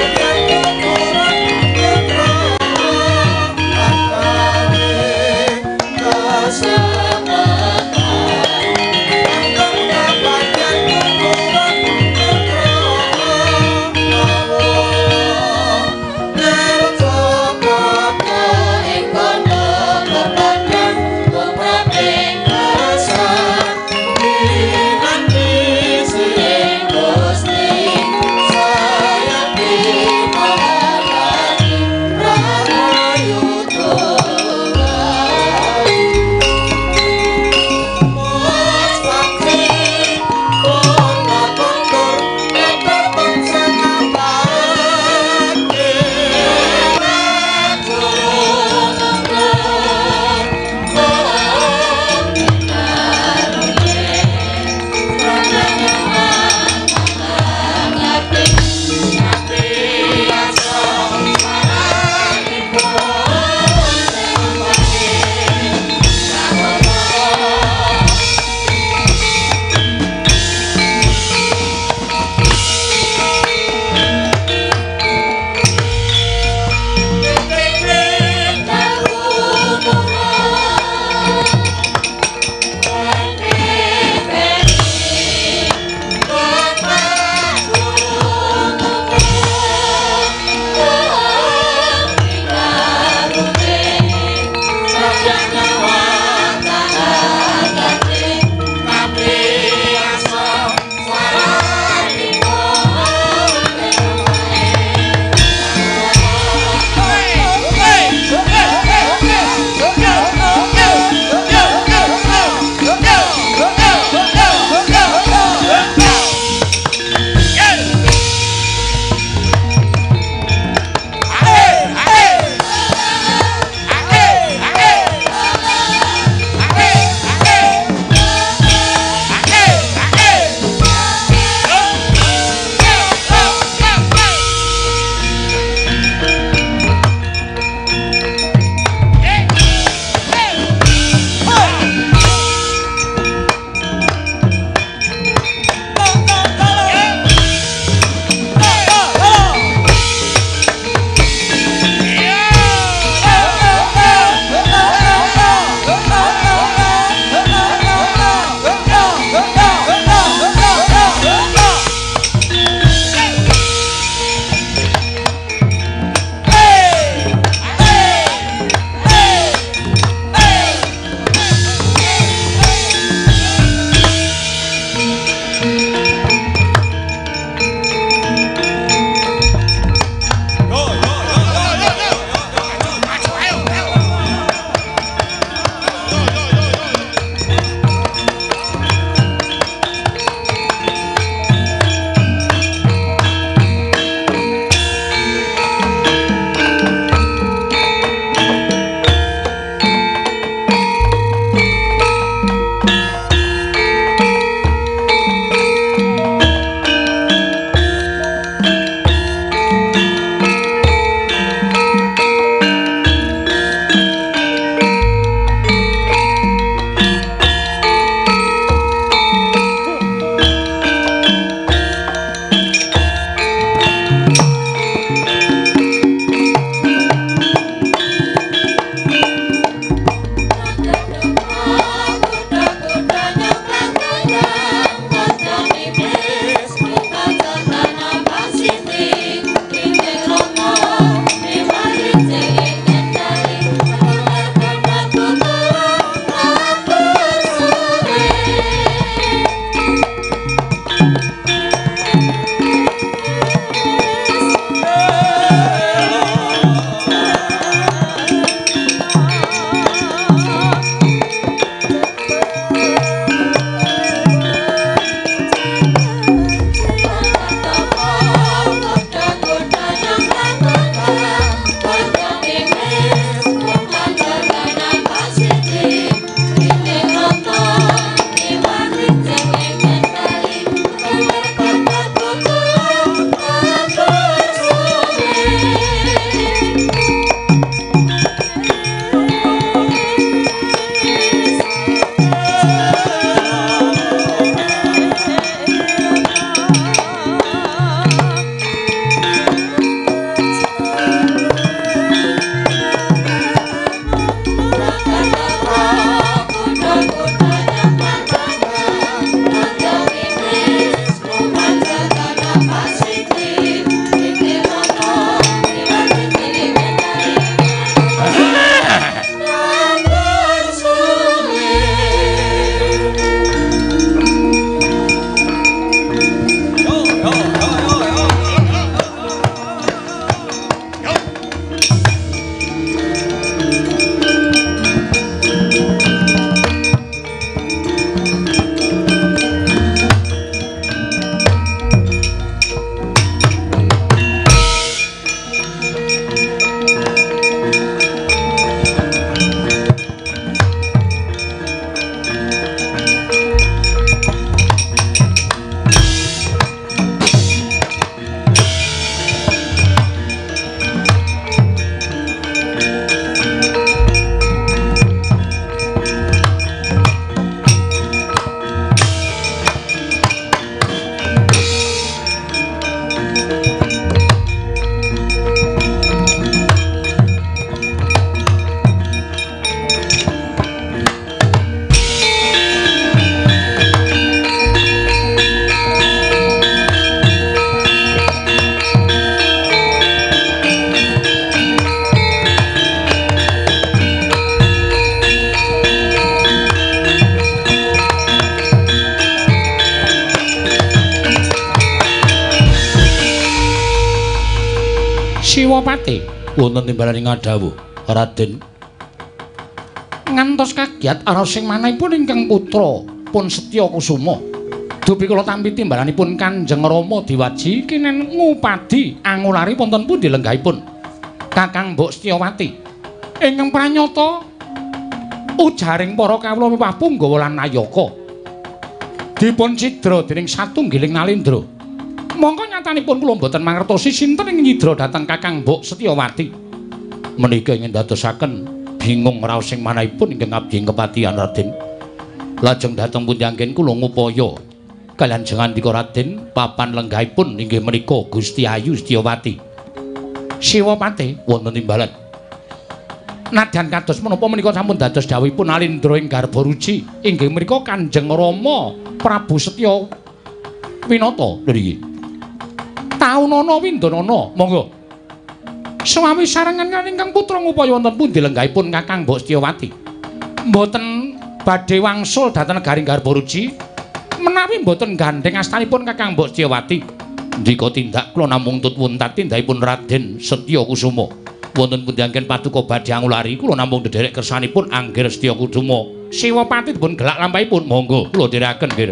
Pati wonten timbalan ing adawuh Raden. Ngantos kagiat araos sing manahipun ingkang putra pun Setya Kusuma. Dupi kula tampi timbalanipun Kanjeng Rama diwaji kinen ngupadi Angulari wonten pundi lenggahipun Kakang Mbok Setyawati. Ingkang pranyata ujaring para kawula miwah Punggawa lan Nayaka dipun cidra dening satunggiling nalindra. Mongko nyatanipun kula boten mangertosi sinten ing nyidra dhateng Kakang Mbok Setyawati. Menika ingin dadosaken bingung raos sing manahipun ingkang abdi kepatihan Raden. Lajeng dhateng pundi anggen kula ngupaya kalian jengandika Raden papan lenggahipun inggih menika Gusti Ayu Setyawati. Siwapati wonten timbalan. Nadyan kados menapa menika sampun dados dawuhipun Alindra ing Garba Ruci inggih menika Kanjeng Rama Prabu Setya Winata niki. Taunana Windanana monggo. Suwawi sarengan kan ingkang putra ngupaya wonten pundi lenggahipun Kakang Mbok Setyawati. Mboten badhe wangsul dhateng negaring Garba Ruci menawi mboten gandeng astanipun Kakang Mbok Setyawati. Ndika tindak kula namung tut wuntat tindakipun Raden Setya Kusuma. Wonten pundi anggen paduka badhe Angulari kula namung ndederek kersanipun Angger Setya Kusuma. Siwapati dipun gelak lampahipun monggo kula dherekaken nggih.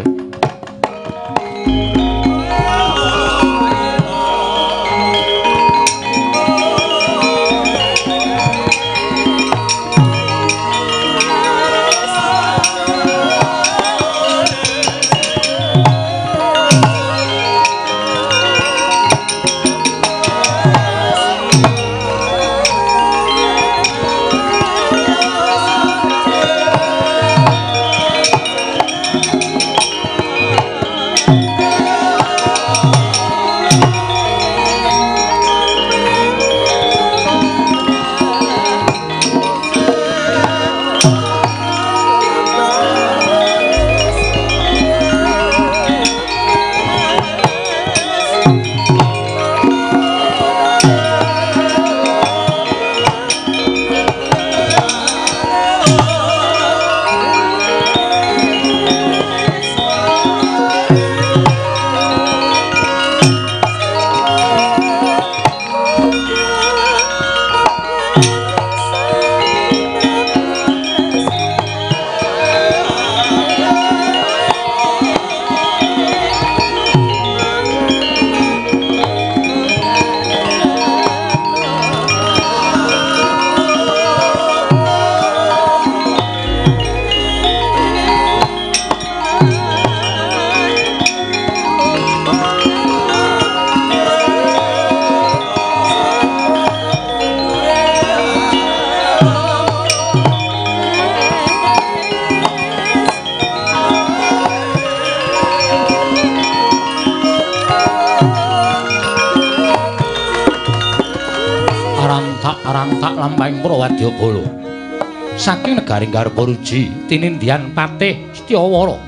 Lampahing Prawadyabala saking negaring Garba Ruci tinindyan Patih Setyawara.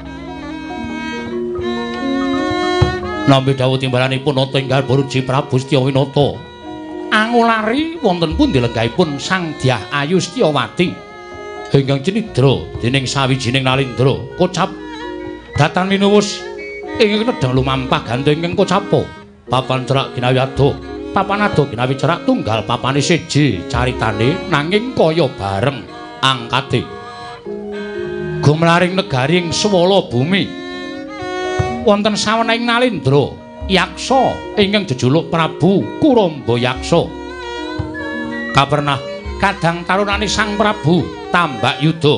Nampi dawuh timbalanipun nata ing Garba Ruci Prabu Setya Winata. Angulari wonten pundi lenggahipun Sang Dyah Ayu Setyawati ingkang cinidra dening sawijining nalindra kocap datan minuwus ingkang nedhang lumampah ganto ingkang kocapa papan cerak ginawi adoh. Papan ado ginawi cerak tunggal papane siji caritane nanging kaya bareng angkate. Gumlaring negaring swala bumi wonten sawening nalindra yaksa ingkang jejuluk Prabu Kuramba Yaksa. Kapernah kadang tarunane Sang Prabu Tambak Yuda.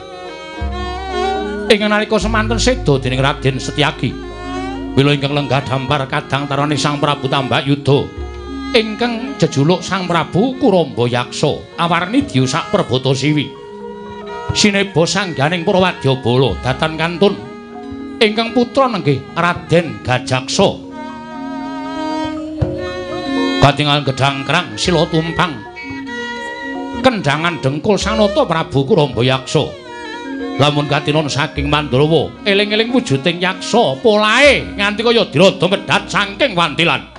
Ing nalika semanten seda dening Raden Setyaki. Mila ingkang lenggah dampar kadang tarunane Sang Prabu Tambak Yuda ingkang jejuluk Sang Prabu Kuramba Yaksa awarni diusak Prabata Siwi. Sineba sangganing Prawadyabala datan kantun ingkang putra nenggih Raden Gajaksa. Katingal gedhang krang sila tumpang kendhangan dengkul sanata Prabu Kuramba Yaksa. Lamun katinon saking Mandrawa eling-eling wujuding yaksa polahe nganti kaya dirada medhat saking wantilan.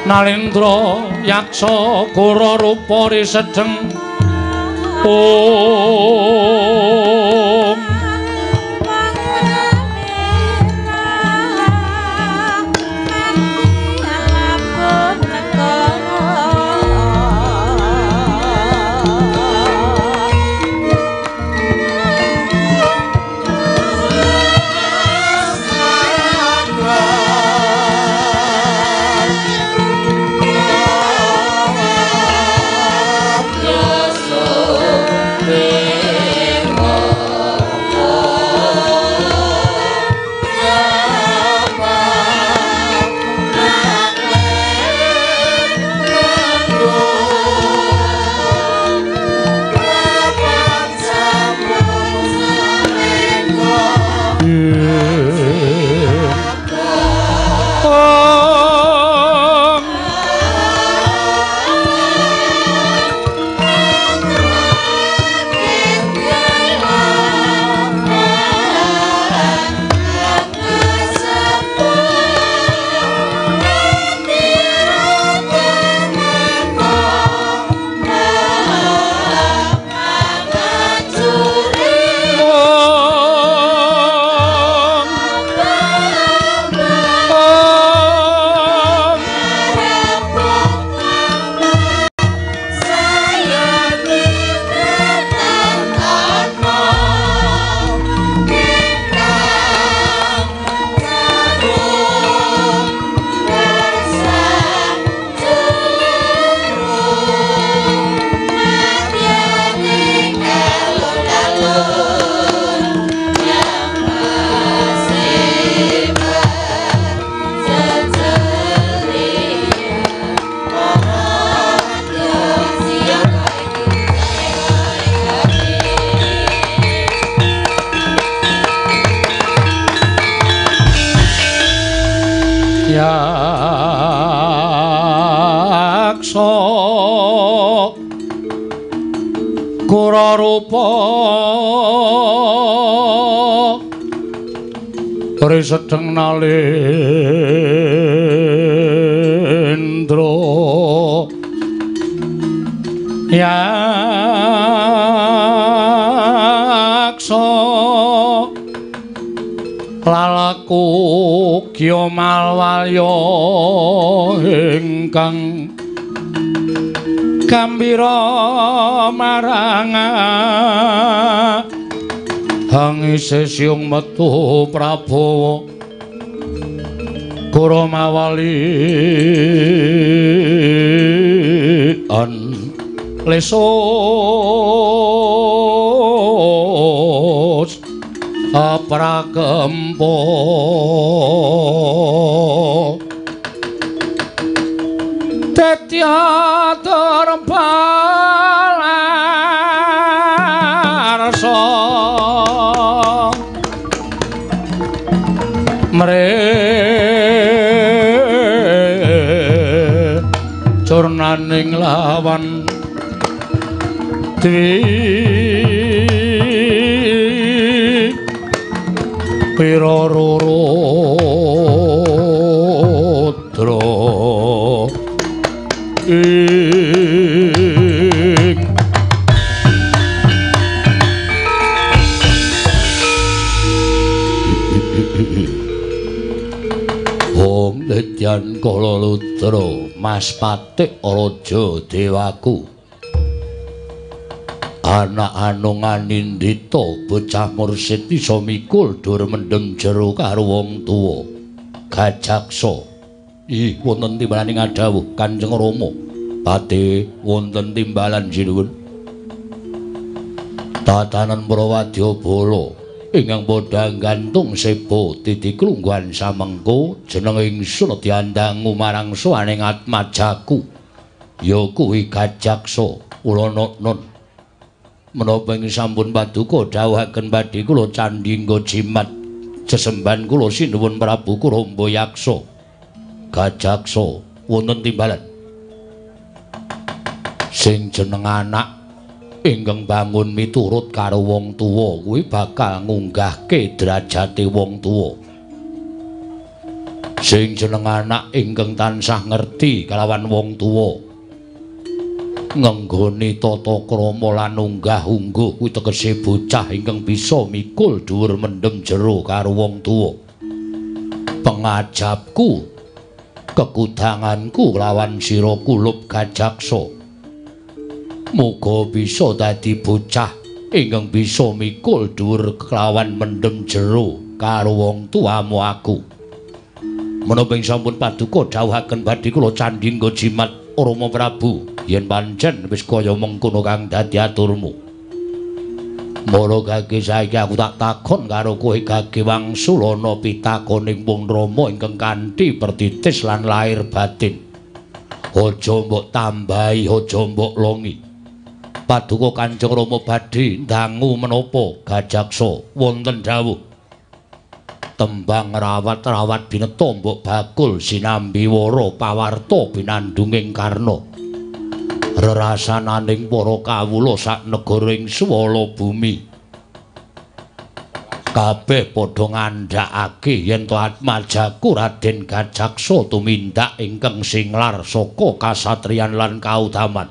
Nalendra yaksa kura rupa risedeng Om yaksa kura rupa risedeng Nalendra yaksa lalaku kya malwaya ingkang gambira marang hangise siung metu Prabowo Kuramawali an lesos aprakempo tetya terbalarsa mrecurnaning lawan dwi pira rudra ing Om Ledyan Kala Lutra Mas Patik Raja Dewaku anak anungan Indita bocah mursid isa mikul dur mendem jero karo wong tuwa gajaksa. Ih wonten timbalan ing adhawuh Kanjeng Rama pate wonten timbalan sinuwun tatanan Prawadya Bala ingkang padha gantung seba titi klungguhan samengko jeneng ingsun diandangu marang sowaning atmajaku ya kuwi gajaksa kula nun menapa ing sampun paduka dawuhaken badhe kula candhi nggo jimat sesemban kula sinuwun Prabu Kuramba Yaksa gajaksa wonten timbalan sing jeneng anak ingkang bangun miturut karo wong tuwa kuwi bakal ngunggahke derajate wong tuwa sing jeneng anak ingkang tansah ngerti kalawan wong tuwa ngenggoni tata krama lan unggah-ungguh kuwi tegese bocah ingkang bisa mikul dhuwur mendem jero karo wong tuwa. Pengajapku kekudanganku lawan sira kulup gajaksa muga bisa dadi bocah ingkang bisa mikul dhuwur kelawan mendem jero karo wong tuamu aku. Menapa ing sampun paduka dawuhaken badhe kula candhingga jimat Rama Prabu yen pancen wis kaya mengkono kang dadi aturmu. Mara gage saiki aku tak takon karo kowe gage Wangsulana pitakoning Wong Rama ingkang kanthi pertitis lan lahir batin. Aja mbok tambahi, aja mbok longi. Paduka Kanjeng Rama badhe ndangu menapa gajaksa wonten dawuh. Tembang rawat-rawat bineta mbok bakul sinambi wara pawarta binandunging karna. Rerasananing para kawula sak negaring swala bumi. Kabeh padha ngandhakake yen to atmajaku Raden Gajaksa tumindak ingkang singlar saka kasatriyan lan kautaman.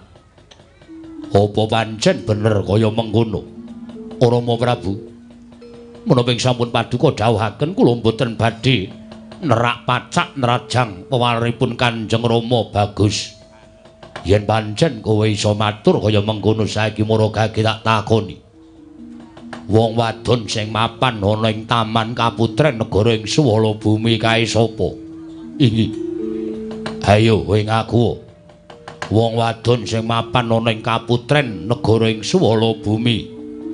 Apa pancen bener kaya mengkono? Rama Prabu menapa ing sampun paduka dawuhaken kula mboten badhe nerak pacak nerajang pewaleripun Kanjeng Rama bagus. Yen pancen kowe iso matur kaya mengkono saiki mara gage tak takoni. Wong wadon sing mapan ana ing taman kaputren negara ing swala bumi kae sapa? Inggih. Ayo kowe ngaku. Wong wadon sing mapan ana ing kaputren negara ing swala bumi.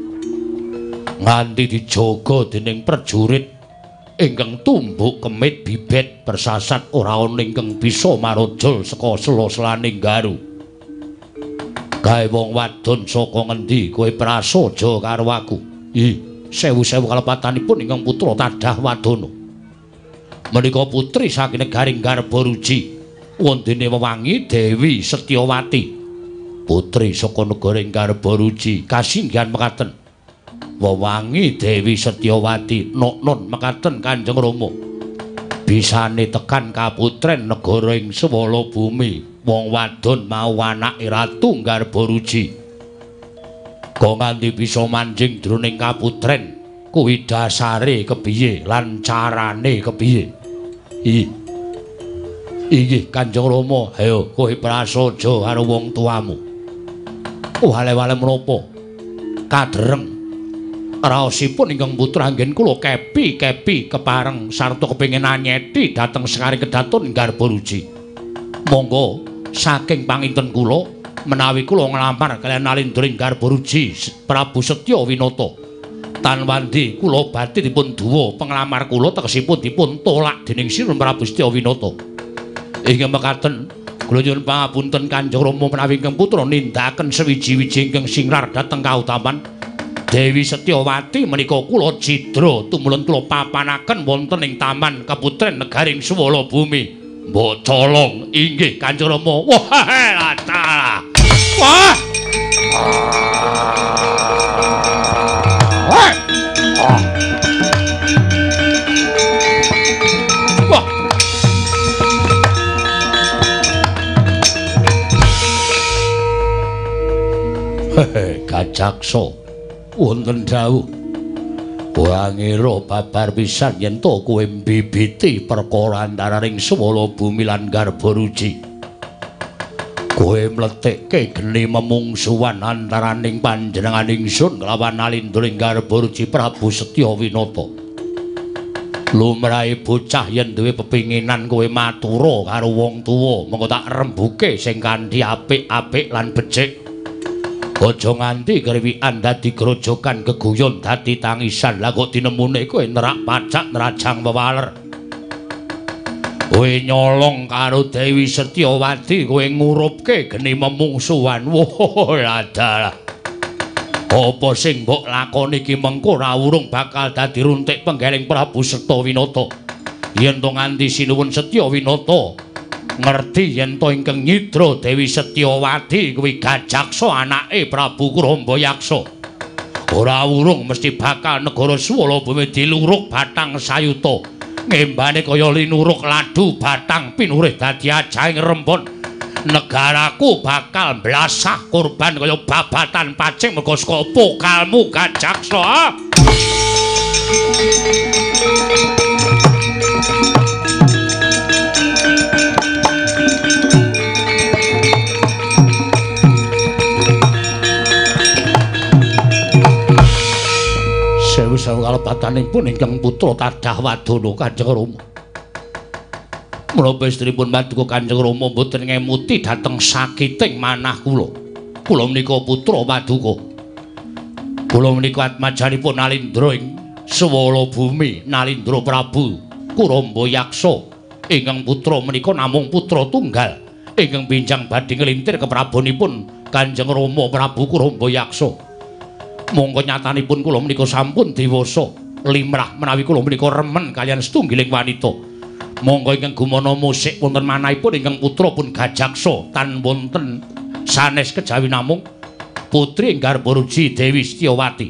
Nganti dijaga dening prajurit ingkang tumbuk kemit bibet bersasat ora ana ingkang bisa marojol saka sela-selaning garu. Gawe wong wadon saka ngendi kowe prasaja karo aku? Ih, sewu-sewu kalepatanipun ingkang putra Tadah Wadana. Menika putri saking negaring Garbaruji, wondene wewangi Dewi Setyawati. Putri saka negaring Garbaruji kasinggihan mekaten. Wewangi Dewi Setyawati nok-non mekaten Kanjeng Rama. Bisane tekan kaputren negara ing swala bumi, wong wadon mau anake Ratu Garbaruji. Kok nganti bisa manjing jroning kaputren, kuwi dasare kepiye lan carane kepiye? Ih. Inggih Kanjeng Rama, ayo kowe prasaja karo wong tuamu. Wale-wale menapa? Kadereng raosipun ingkang putra anggen kula kepi-kepi kepareng sarta kepengin anyeti dhateng Sekari Kedaton Garbaruji. Monggo saking panginten kula menawi kula nglampar kaliyan Nalindring Garbaruji Prabu Setyawinata. Tanwandi kula badhe dipun duwa penglamar kula tegesipun dipun tolak dening Sira Prabu Setyawinata. Inggih mekaten kula nyuwun pangapunten Kanjeng Rama menawi ingkang putra nindakaken sewiji-wiji ingkang singrar dhateng kautaman Dewi Setyawati menika kula cidra tumulun kula papanaken wonten ing taman kaputren negaring swala bumi. Mbok colong inggih Kanjeng Rama. Wah, lata. Wah. Wah. Wah. Hehe, Gajaksa. Wonten dawuh ora ngira babar pisan yen to kowe mbibiti perkara antaraning swala bumi lan Garbaruji. Kowe mletekke geni memungsuhan antaraning panjenengan ingsun kelawan Nalindring Garbaruji Prabu Setyawinata. Lumrahe bocah yen duwe pepinginan kowe matura karo wong tuwa, mengko tak rembuke sing kanthi apik-apik lan becik. Aja nganti kriwikan dadi grojogan geguyon dadi tangisan. Lah kok dinemune kowe nerak pacak nerajang wewaler. Kowe nyolong karo Dewi Setyawati, kowe ngurupke geni memungsuhan. Wah, adalah. Apa sing mbok lakoni iki mengko ora urung bakal dadi runtik penggaling Prabu Setyawinata. Yen to nganti sinuwun Setyawinata ngerti yen to ingkang nyidra Dewi Setyawati kuwi Gajaksa anake Prabu Kurambayaksa. Ora urung mesti bakal negara swala bumi diluruk batang sayuta. ngembane kaya linuruk ladu batang pinurih dadi ajahing rembon. Negaraku bakal blasah korban kaya babatan pacing merga saka pokalmu Gajaksa. Sewu-sewu kalepatanipun ingkang putra Tadah Wadana Kanjeng Rama. Menapa istripun Paduka Kanjeng Rama boten ngemuti dhateng sakiting manah kula. Kula menika putra Paduka. Kula menika atmajanipun Nalindra ing Swala Bumi, Nalindra Prabu Kurambayaksa. Ingkang putra menika namung putra tunggal ingkang binjang badhe nglintir keprabonipun Kanjeng Rama Prabu Kurambayaksa. Monggo nyatanipun kula menika sampun dewasa limrah menawi kula menika remen kaliyan setunggiling wanita. Monggo ingkang gumana musik wonten manahipun ingkang putra pun Gajaksa tan wonten sanes kejawi namung putri Garbaruji Dewi Setyawati.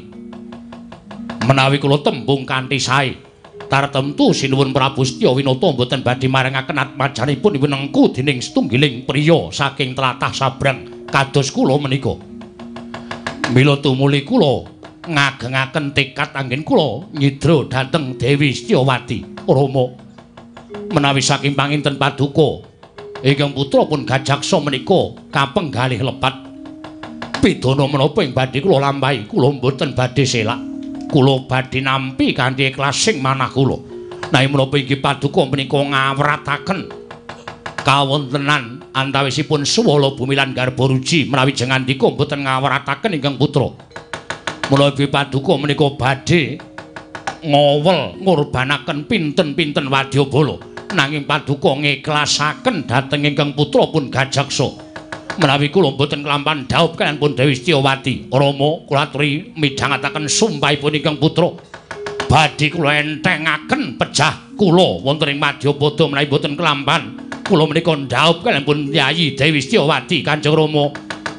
Menawi kula tembung kanthi sae tartemtu sinuwun Prabu Setyawinata boten badhe marengaken atmajanipun winengku dening setunggiling priya saking tlatah sabrang kados kula menika. Mila tumuli kula ngagengaken tekad anggen kula nyidra dhateng Dewi Setyawati Rama. Menawi saking panginten Paduka ingkang putra pun Gajaksa menika kapenggalih lepat pidana menapa ing badhe kula lampahi, kula mboten badhe selak. Kula badhe nampi kanthi ikhlasing manah kula. Nanging menapa inggih Paduka menika ngawrataken kawontenan antawisipun Swala Bumi lan Garbaruji menawi jengandika boten ngawrataken ingkang putra. Menawi Paduka menika badhe ngowel ngurbanaken pinten-pinten wadyabala nanging Paduka ngiklasaken dhateng ingkang putra pun Gajaksa. Menawi kula boten kelampahan dhaup kaliyan pun Dewi Setyawati Rama, kula aturi midhangetaken sumpahipun ingkang putra badhe kula entengaken pejah kula wonten ing Madyapada menawi boten kelampahan kula menika ndhaup kaliyan pun Yayi Dewi Setyawati Kanjeng Rama.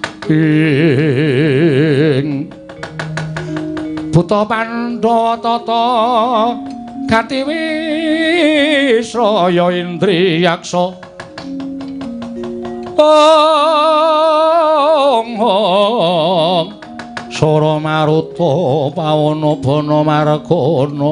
Ing Buta Pandhawa tata Gatiwisraya Indriyaksa. Ong ong Sora Maruta Pawana Bana Margana.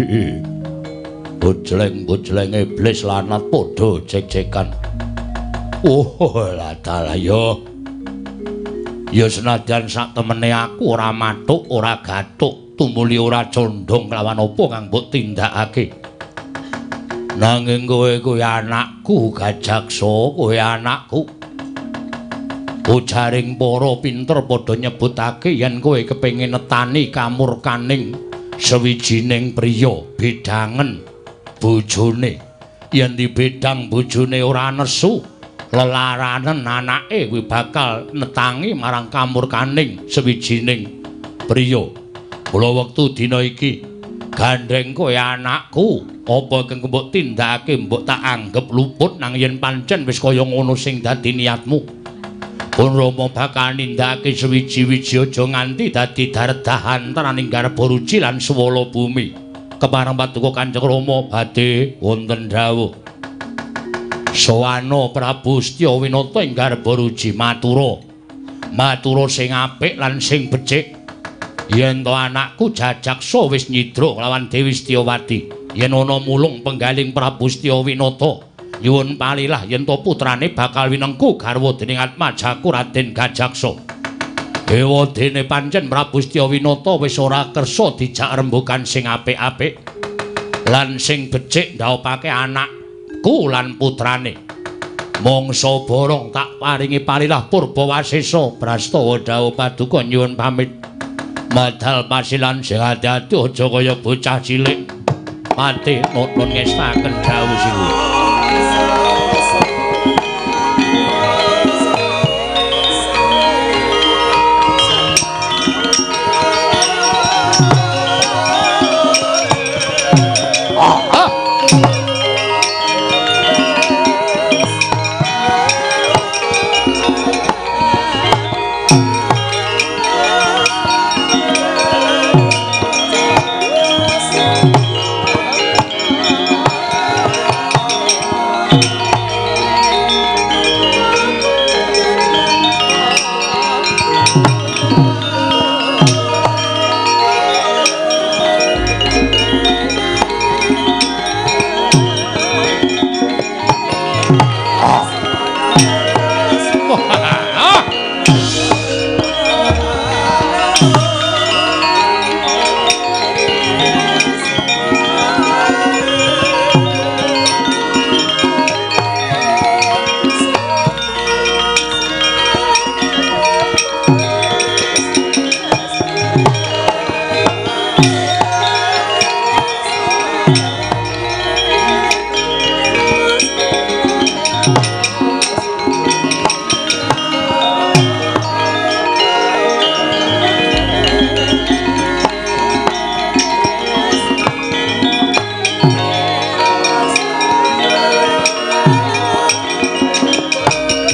Bojleng-bojleng iblis lanat padha jek-jekan. Oh, lah dalah ya. Ya senadyan sak temene aku ora mathuk, ora gathuk, tumuli ora condong kelawan apa kang mbok tindakake. Nanging kowe kuwi anakku Gajaksa, kowe anakku. Ujaring para pinter padha nyebutake yen kowe kepengin netani kamurkaning sawijining priya bedangen bojone. Yen dibedang bojone ora nesu, lelaranen anake kuwi bakal netangi marang kamurkaning sawijining priya. Mula wektu dina iki gandeng kowe anakku, apa kang mbok tindakake mbok tak anggep luput nang yen pancen wis kaya ngono sing dadi niatmu. Pun Rama bakal nindakake sewiji-wiji aja nganti dadi daredah antaraning Garbaruji lan Swala Bumi. Kepareng Paduka Kanjeng Rama badhe wonten dawuh. Sawana Prabu Setyawinata ing Garbaruji matura. Matura sing apik lan sing becik. Yen to anakku Gajaksa wis nyidra lawan Dewi Setyawati, yen ana mulung penggaling Prabu Setyawinata, nyuwun palilah yen to putrane bakal winengku garwa dening atmajaku Raden Gajaksa. Dewa dene pancen Prabu Setyawinata wis ora kersa dijak rembugan sing apik-apik lan sing becik ndhaupake anakku lan putrane. Mangsa borong tak paringi palilah Purbawasesa prastawa dawuh Paduka nyuwun pamit. Madal pasilan sing ati-ati aja kaya bocah cilik. Pati nuntun ngestaken dawuh sing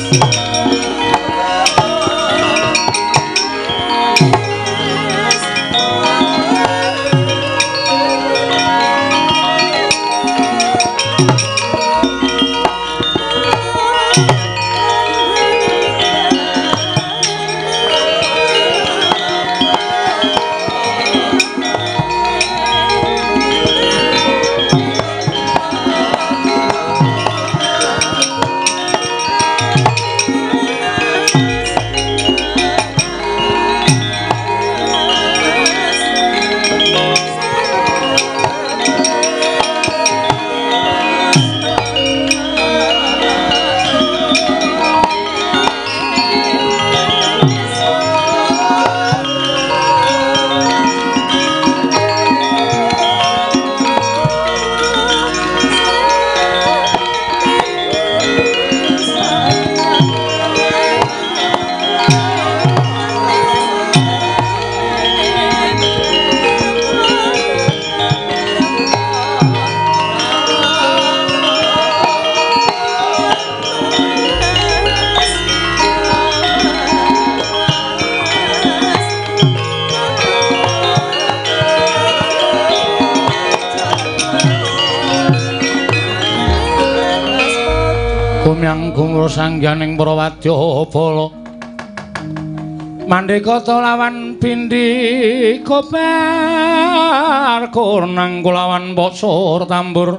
Kumyang gumur sangganing para wadyabala mandekata lawan bindi kobar kurnang kulawan bosor tambur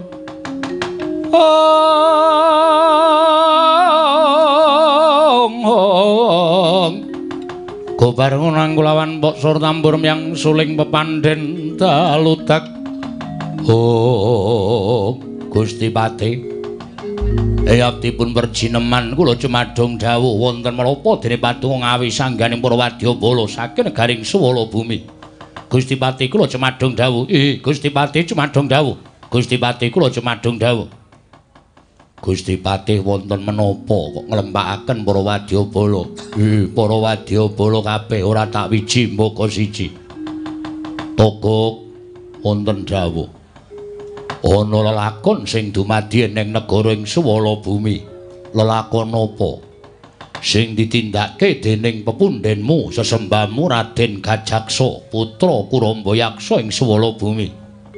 ong ong kobar kurnang kulawan bosor tambur yang suling pepanden daludak ong Gusti Pati eyaptipun perjineman kula cumadung dawuh wonten menapa dene patung ngawi sangganing para wadyabala saking negaring Swala Bumi. Gusti Pati kula cumadung dawuh. Eh, Gusti Pati cumadung dawuh. Gusti Pati kula cumadung dawuh. Gusti Pati wonten menapa kok nglempakaken para wadyabala? Eh, para wadyabala kabeh ora tak wiji mbaka siji. Togok wonten dawuh. Ana lelakon sing dumadi ning negara ing Swala Bumi. Lelakon apa? Sing ditindakake dening pepundhenmu sesembahmu Raden Gajaksa, putra Kurambayaksa ing Swala Bumi.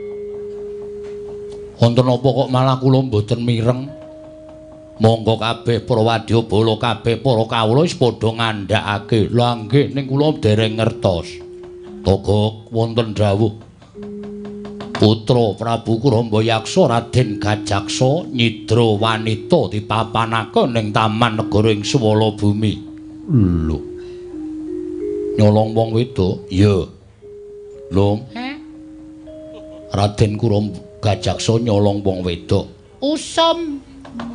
Wonten apa kok malah kula mboten mireng? Monggo kabeh para wadyabala kabeh para kawula wis padha ngandhakake. Lha nggih ning kula dereng ngertos. Togok wonten dawuh putra Prabu Kurambayaksa Raden Gajaksa nyidra wanita dipapanake ning taman negara ing Swala Bumi. Lho. Nyolong wong wedok? Ya. Lho. Heh. Raden Kurambayaksa nyolong wong wedok. Usum.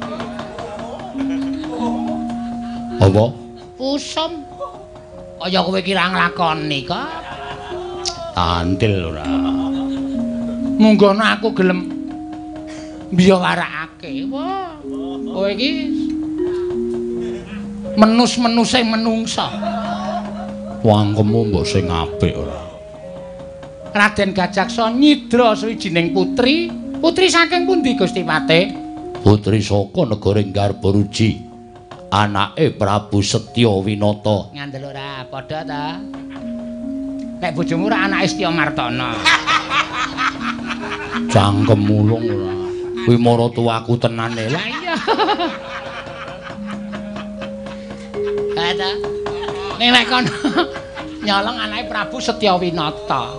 Apa? Usum. Kaya kowe kira nglakoni kok. Tantil ora. Munggono aku gelem mbiyawarakake. Wah, kowe iki menus-menuse menungsa. Wangkemu mbok sing apik ora. Raden Gajaksa nyidra sawijining putri. Putri saking pundi Gusti Pati? Putri saka negara Garbaruji. Anake Prabu Setya Winata. Ngandel ora padha ta? Nek bojomu ora anake Setya Martana. Cangkem mulung ora. Kuwi maratuwaku tenan e. Lah iya. Kae ta. Ning lek kono nyolong anake Prabu Setya Winata.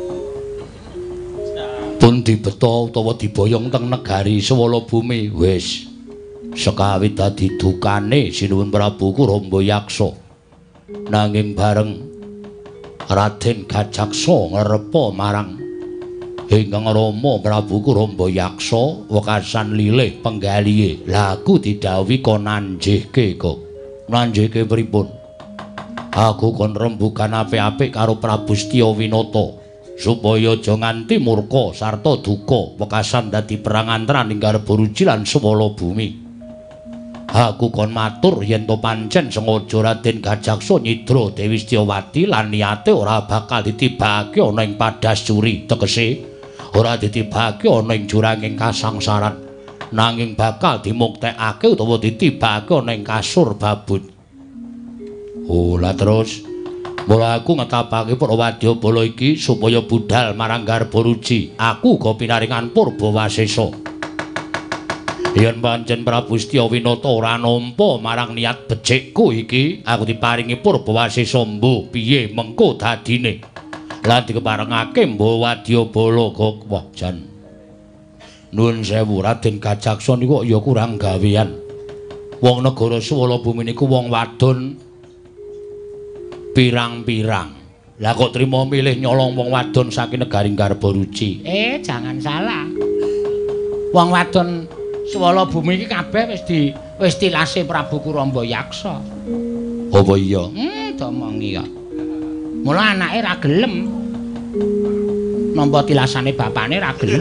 Pun dibeta utawa diboyong teng negari Swala Bumi wis sekawit dadi dukane Sinuwun Prabu Kurambayaksa. Nanging bareng Raden Gajaksa ngrepa marang Ingkang Rama Prabu Kurambayaksa wekasan lilih penggalihe. Lah aku didhawuhi kon nanjihke kok. Nanjihke pripun? Aku kon rembugan apik-apik karo Prabu Setya Winata supaya aja nganti murka sarta duka wekasan dadi perang antaraning Garbaruji lan Swala Bumi. Aku kon matur yen to pancen sengaja Raden Gajaksa nyidra Dewi Setyawati lan niyate ora bakal ditibake ana ing Padasuri, tegese ora ditibake ana ing juranging kasangsaran. nanging bakal dimuktekake utawa ditibake ana ing kasur babut. Oh, lah terus mula aku ngetapake para wadyabala iki supaya budhal marang Garbaruji. Aku uga pinaringan Purbawasesa. Yen pancen Prabu Setya Winata ora nampa marang niat becikku iki, aku diparingi Purbawasesa mbuh piye mengko dadine. Lan dikeparengake mbuh wadyabala kok wah jan. Nuwun sewu Raden Kajaksa niku kok ya kurang gawean. Wong negara Swala Bumi niku wong wadon pirang-pirang. Lah kok trimo milih nyolong wong wadon saking negaring Garbaruji. Eh, jangan salah. Wong wadon Swala Bumi iki kabeh wis di wis tilase Prabu Kuramba Yaksa. Apa iya? Hmm, domongi ya. Mula anake ra gelem. Nampa tilasane bapane ra gelem.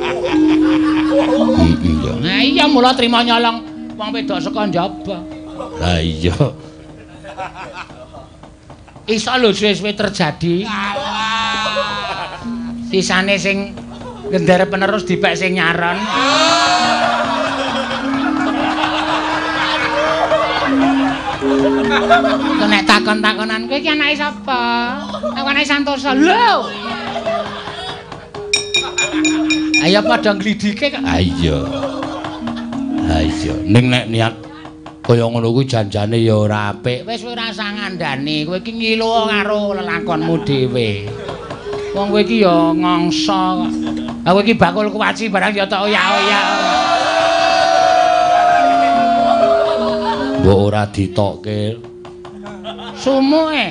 Heeh ya. Nah iya mula trimo nyolong wong wedok saka njaba. Lah iya. Iso lho suwe-suwe terjadi. Sisane sing gendere penerus dipek sing nyaron. Nek takon-takonan kowe iki anake sapa? Aku anake Santosa. Lho. Ayo padha nglidike kok. Ha iya. Ha iya. Ning nek niat kaya ngono kuwi janjane ya ora apik. Wis ora usah ngandani, kowe iki ngilu karo lelakonmu dhewe. Wong kowe iki ya ngangsa. Ha kowe iki bakul kuwaci barang ya tok oyak-oyak. Mbok ora ditokke. Sumuke.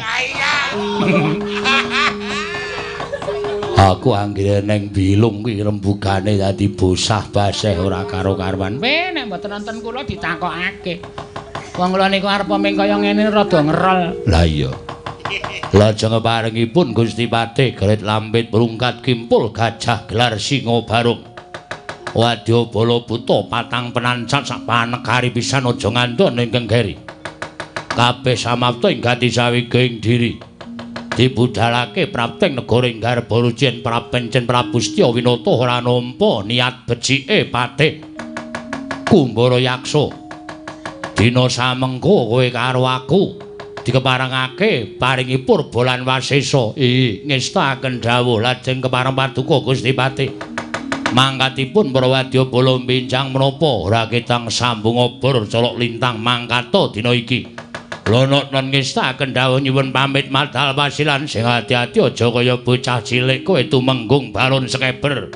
Aku anggere neng bilung kuwi rembugane dadi bosah baseh ora karo-karuan. Weh nek mboten nonton kula ditakokake. Wong kula niku arep ming kaya ngene rada ngerol. Lah iya. Lajeng paringipun Gusti Patih Gret Lampit Brungkat Kimpul Gajah Gelar Singa Barung. Wadyabala buta patang penancat sak panegari pisan aja ngandhon ing kenggeri. Kabeh samapta ing gati sawiging diri. Dibudhalake prapting negara ing Garbaruji prapencen Prabu Setya Winata ora nampa niat becike Patih Kumbara Yaksa. Dina samengko kowe karo aku dikeparengake paringi purba lan wasesa. Ih, ngestaken dawuh lajeng kepareng paduka Gusti Patih. Mangkatipun para wadyabala mbenjang menapa ora ketang sambung obor colok lintang mangkata dina iki. Lonot lan ngestaken dawuh nyuwun pamit madhal wasilan sing ati-ati aja kaya bocah cilik kowe tumenggung balon skeber.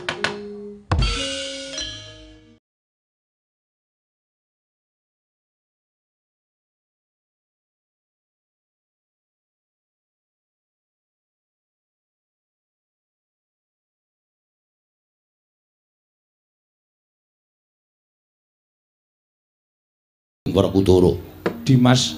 Werkudara Dimas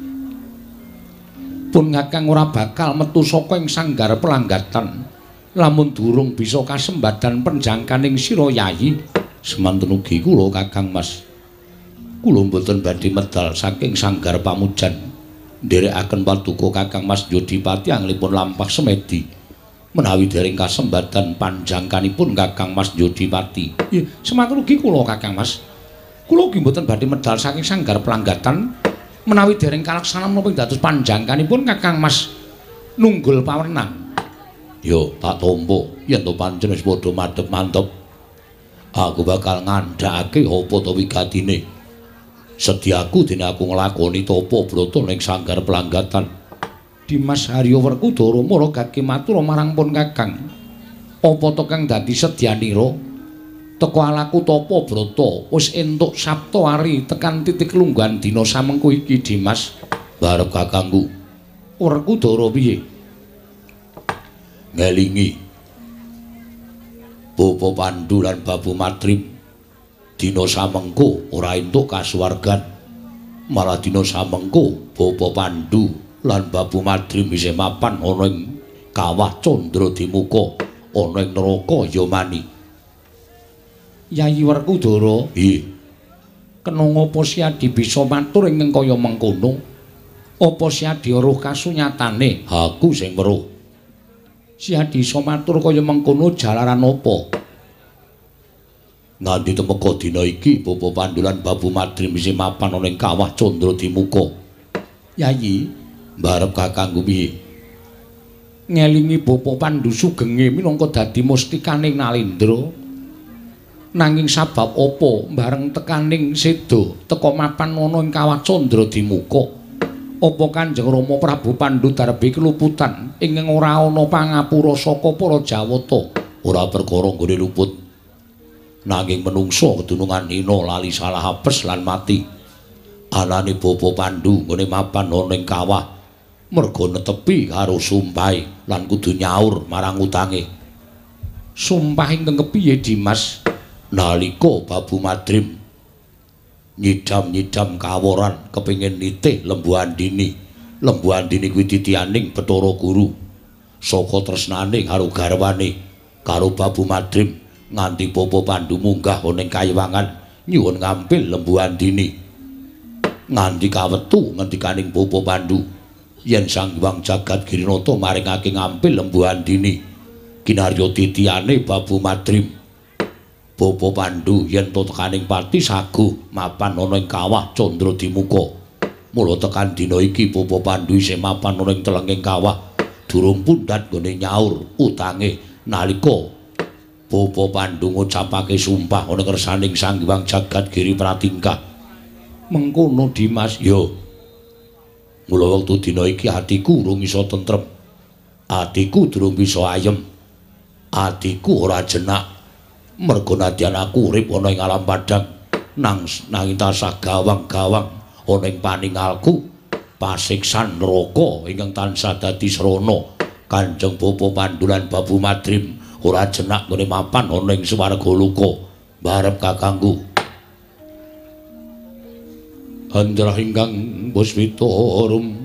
pun ngakang ora bakal metu saka ing sanggar pelanggatan lamun durung bisa kasembadan penjangkaning sira yayi semanten ugi kula Kakang Mas kula mboten badhe medal saking sanggar pamujan nderekaken paduka Kakang Mas Yodipati anglipun lampah semedi menawi dereng kasembadan panjangkanipun Kakang Mas Yodipati. Nggih semanten ugi kula Kakang Mas kula ugi mboten badhe medal saking sanggar pelanggatan menawi dereng kalaksanan menapa dados panjangkanipun Kakang Mas nunggul pawenang. Yo tak tampa yen to pancen wis padha madhep mantep. Aku bakal ngandhakake apa to wigatine. Sediaku dene aku nglakoni tapa brata ning sanggar pelanggatan. Dimas Harya Werkudara mara gage matur marang pun Kakang. Apa to kang dadi sedyanira? Teko alaku tapa brata wis entuk sabta ari tekan titik lungguhan dina samengko iki Dimas barep kakangku Werkudara piye ngelingi Bapa Pandhu lan Babu Matrip dina samengko ora entuk kasuwargan malah dina samengko Bapa Pandhu lan Babu Matrip isih mapan ana ing kawah Candradimuka ana ing neraka Yamani. Yayi Werkudara, nggih. Kena ngapa Siadi bisa matur ing kaya mengkono? Apa Siadi weruh kasunyatane? Aku sing weruh. Siadi iso matur kaya mengkono jalaran apa? Nganti temeka dina iki Bapa Pandhu lan Babu Madrim isih mapan ana ing kawah Candra Dimuka. Yayi, mbarep kakangku piye? Ngelingi Bapa Pandhu sugenge minangka dadi mustikaning Nalendra. Nanging sabab apa bareng tekaning seda teka mapan ana ing kawah Candra Dimuka? Apa Kanjeng Rama Prabu Pandhu darbe keluputan ing ora ana pangapura saka para Jawata? Ora perkara nggone luput. Nanging menungsa kedunungan hina lali salah apes lan mati. Anane Bapa Pandhu nggone mapan ana ing kawah merga netepi karo sumpahe lan kudu nyaur marang utange. Sumpah ingkang kepiye Dimas? Nalika Babu Madrim nyidam-nyidam kaworan kepingin nitih Lembu Andini. Lembu Andini kuwi titianing Bathara Guru saka tresnane karo garwane karo Babu Madrim. Nganti Bapa Pandhu munggah ana ing kayiwangan nyuwun ngampil Lembu Andini. Nganti kawetu ngendikaning Bapa Pandhu yen Sang Hyang Jagat Girinata maringake ngampil Lembu Andini kinarya titiane Babu Madrim. Bapa Pandhu yen to tekaning pati sagu mapan ana ing kawah Candra Dimuka. Mula tekan dina iki Bapa Pandhu isih mapan ana ing telenging kawah durung pundhat nggone nyaur utange nalika Bapa Pandhu ngucapake sumpah ana kersaning Sang Hyang Jagat Giri Pratingkah. Mengkono Dimas, yo. Mula wektu dina iki atiku urung iso tentrem. Atiku durung bisa ayem. Atiku ora jenak. Merga nadyan aku urip ana ing alam padang nang nanging tasah gawang-gawang ana ing paningalku pasiksan neraka ingkang tansah dadi srana Kanjeng Bapa Pandhu lan Babu Madrim ora jenak nggone mapan ana ing swarga luka. Barep kakangku Andrah ingkang Puspitorum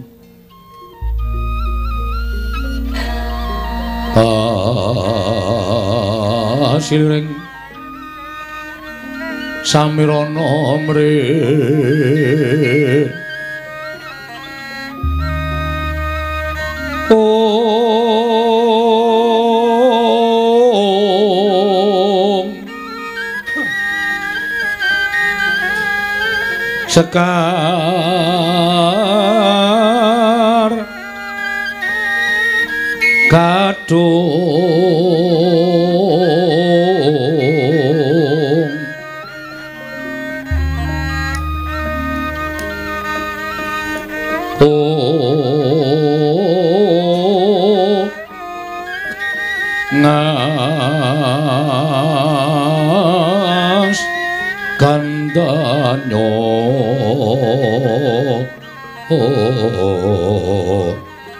Silring Samirana mre Om Sekar Kadung Oh ngas gandanyo Oh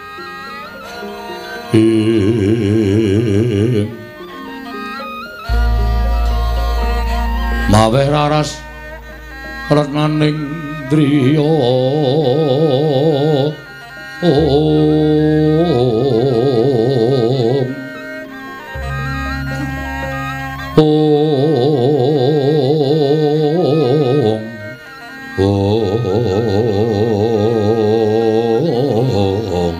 Maweh raras retnaning driya Om Om Om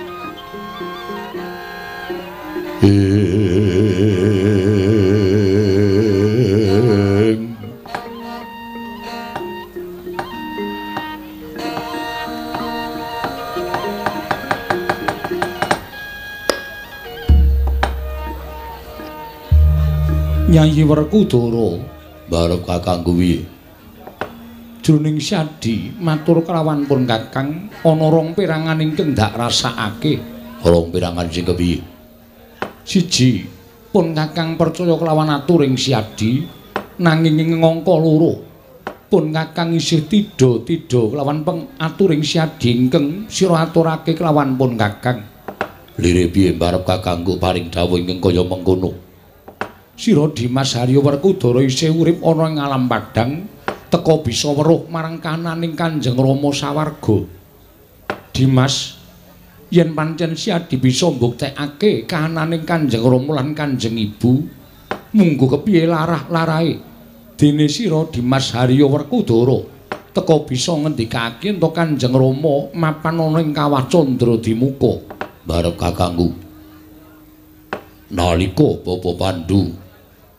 Nyai Werkudara barep kakangku piye? Jroning Syadi matur kelawan pun Kakang ana rong pirangan ingkang ndak rasakake. Rong pirangan sing kepiye? Siji, pun Kakang percaya kelawan aturing Syadi nanging ing ngangka loro. Pun Kakang isih tida-tida kelawan pengaturing Syadi ingkang sira aturake kelawan pun Kakang. Lire piye barep kakangku paring dawuh ingkang kaya mengkono? Sira Dimas Harya Werkudara isih urip ana ing alam padang teka bisa weruh marang kananing Kanjeng Rama sawarga. Dimas, yen pancen Syadi bisa mbuktekake kahananing Kanjeng Rama lan Kanjeng Ibu, munggo kepiye larah-larahe dene sira Dimas Harya Werkudara teka bisa ngendikake ento Kanjeng Rama mapan ana ing kawah Candra Dimuka. Barep kakangku nalika Bapa Pandhu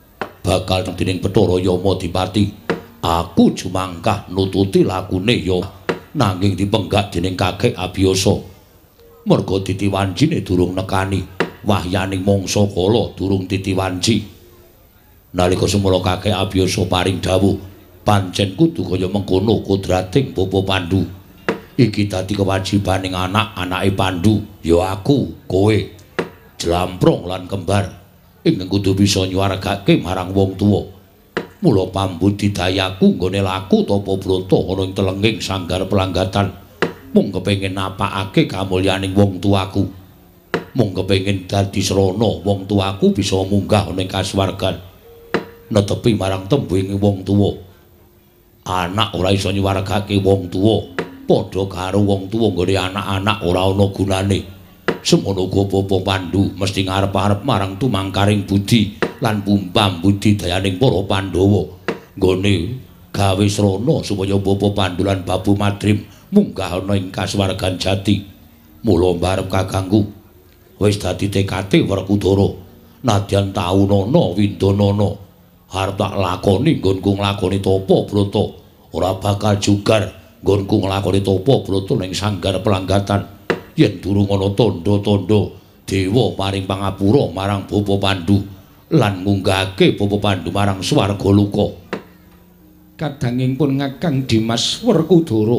bakal dening Bathara Yama Dipati. Aku jumangkah nututi lakune ya nanging dipenggak dening Kakek Abiyasa. Merga titiwancine durung nekani, wahyaning mangsa kala durung titiwanci. Nalika semula Kakek Abiyasa paring dawuh, pancen kudu kaya mengkono kodrating Bapa Pandhu. Iki dadi kewajibaning anak-anake Pandhu, ya aku, kowe, Jlamprong lan kembar ingkang kudu bisa nyuwargake marang wong tuwa. Mula pambudidayaku nggone laku tapa brata ana ing telenging sanggar pelanggatan. Mung kepengin napakake kamulyaning wong tuaku. Mung kepengin dadi srana wong tuaku bisa munggah ana ing kasuwargan. Netepi marang tembung wong tuwa. Anak ora iso nyuwargake wong tuwa, padha karo wong tuwa nggone anak-anak ora ana gunane. Semono uga Bapa Pandhu mesti ngarep-arep marang tumangkaring budi lan pumpam budidayaning para Pandhawa nggone gawe srana supaya Bapa Pandhu lan Babu Madrim munggah ana ing kasuwargan jati. Mula mbarep kakangku wis dadi tekate Werkudara, nadyan taunana windanana arep tak lakoni nggonku nglakoni tapa brata, ora bakal jugar nggonku nglakoni tapa brata ning sanggar pelanggatan. Yen durung ana tandha-tandha dewa paring pangapura marang Bapa Pandhu lan ngunggahake Bapa Pandhu marang swarga luka. Kadangipun Kakang Dimas Werkudara,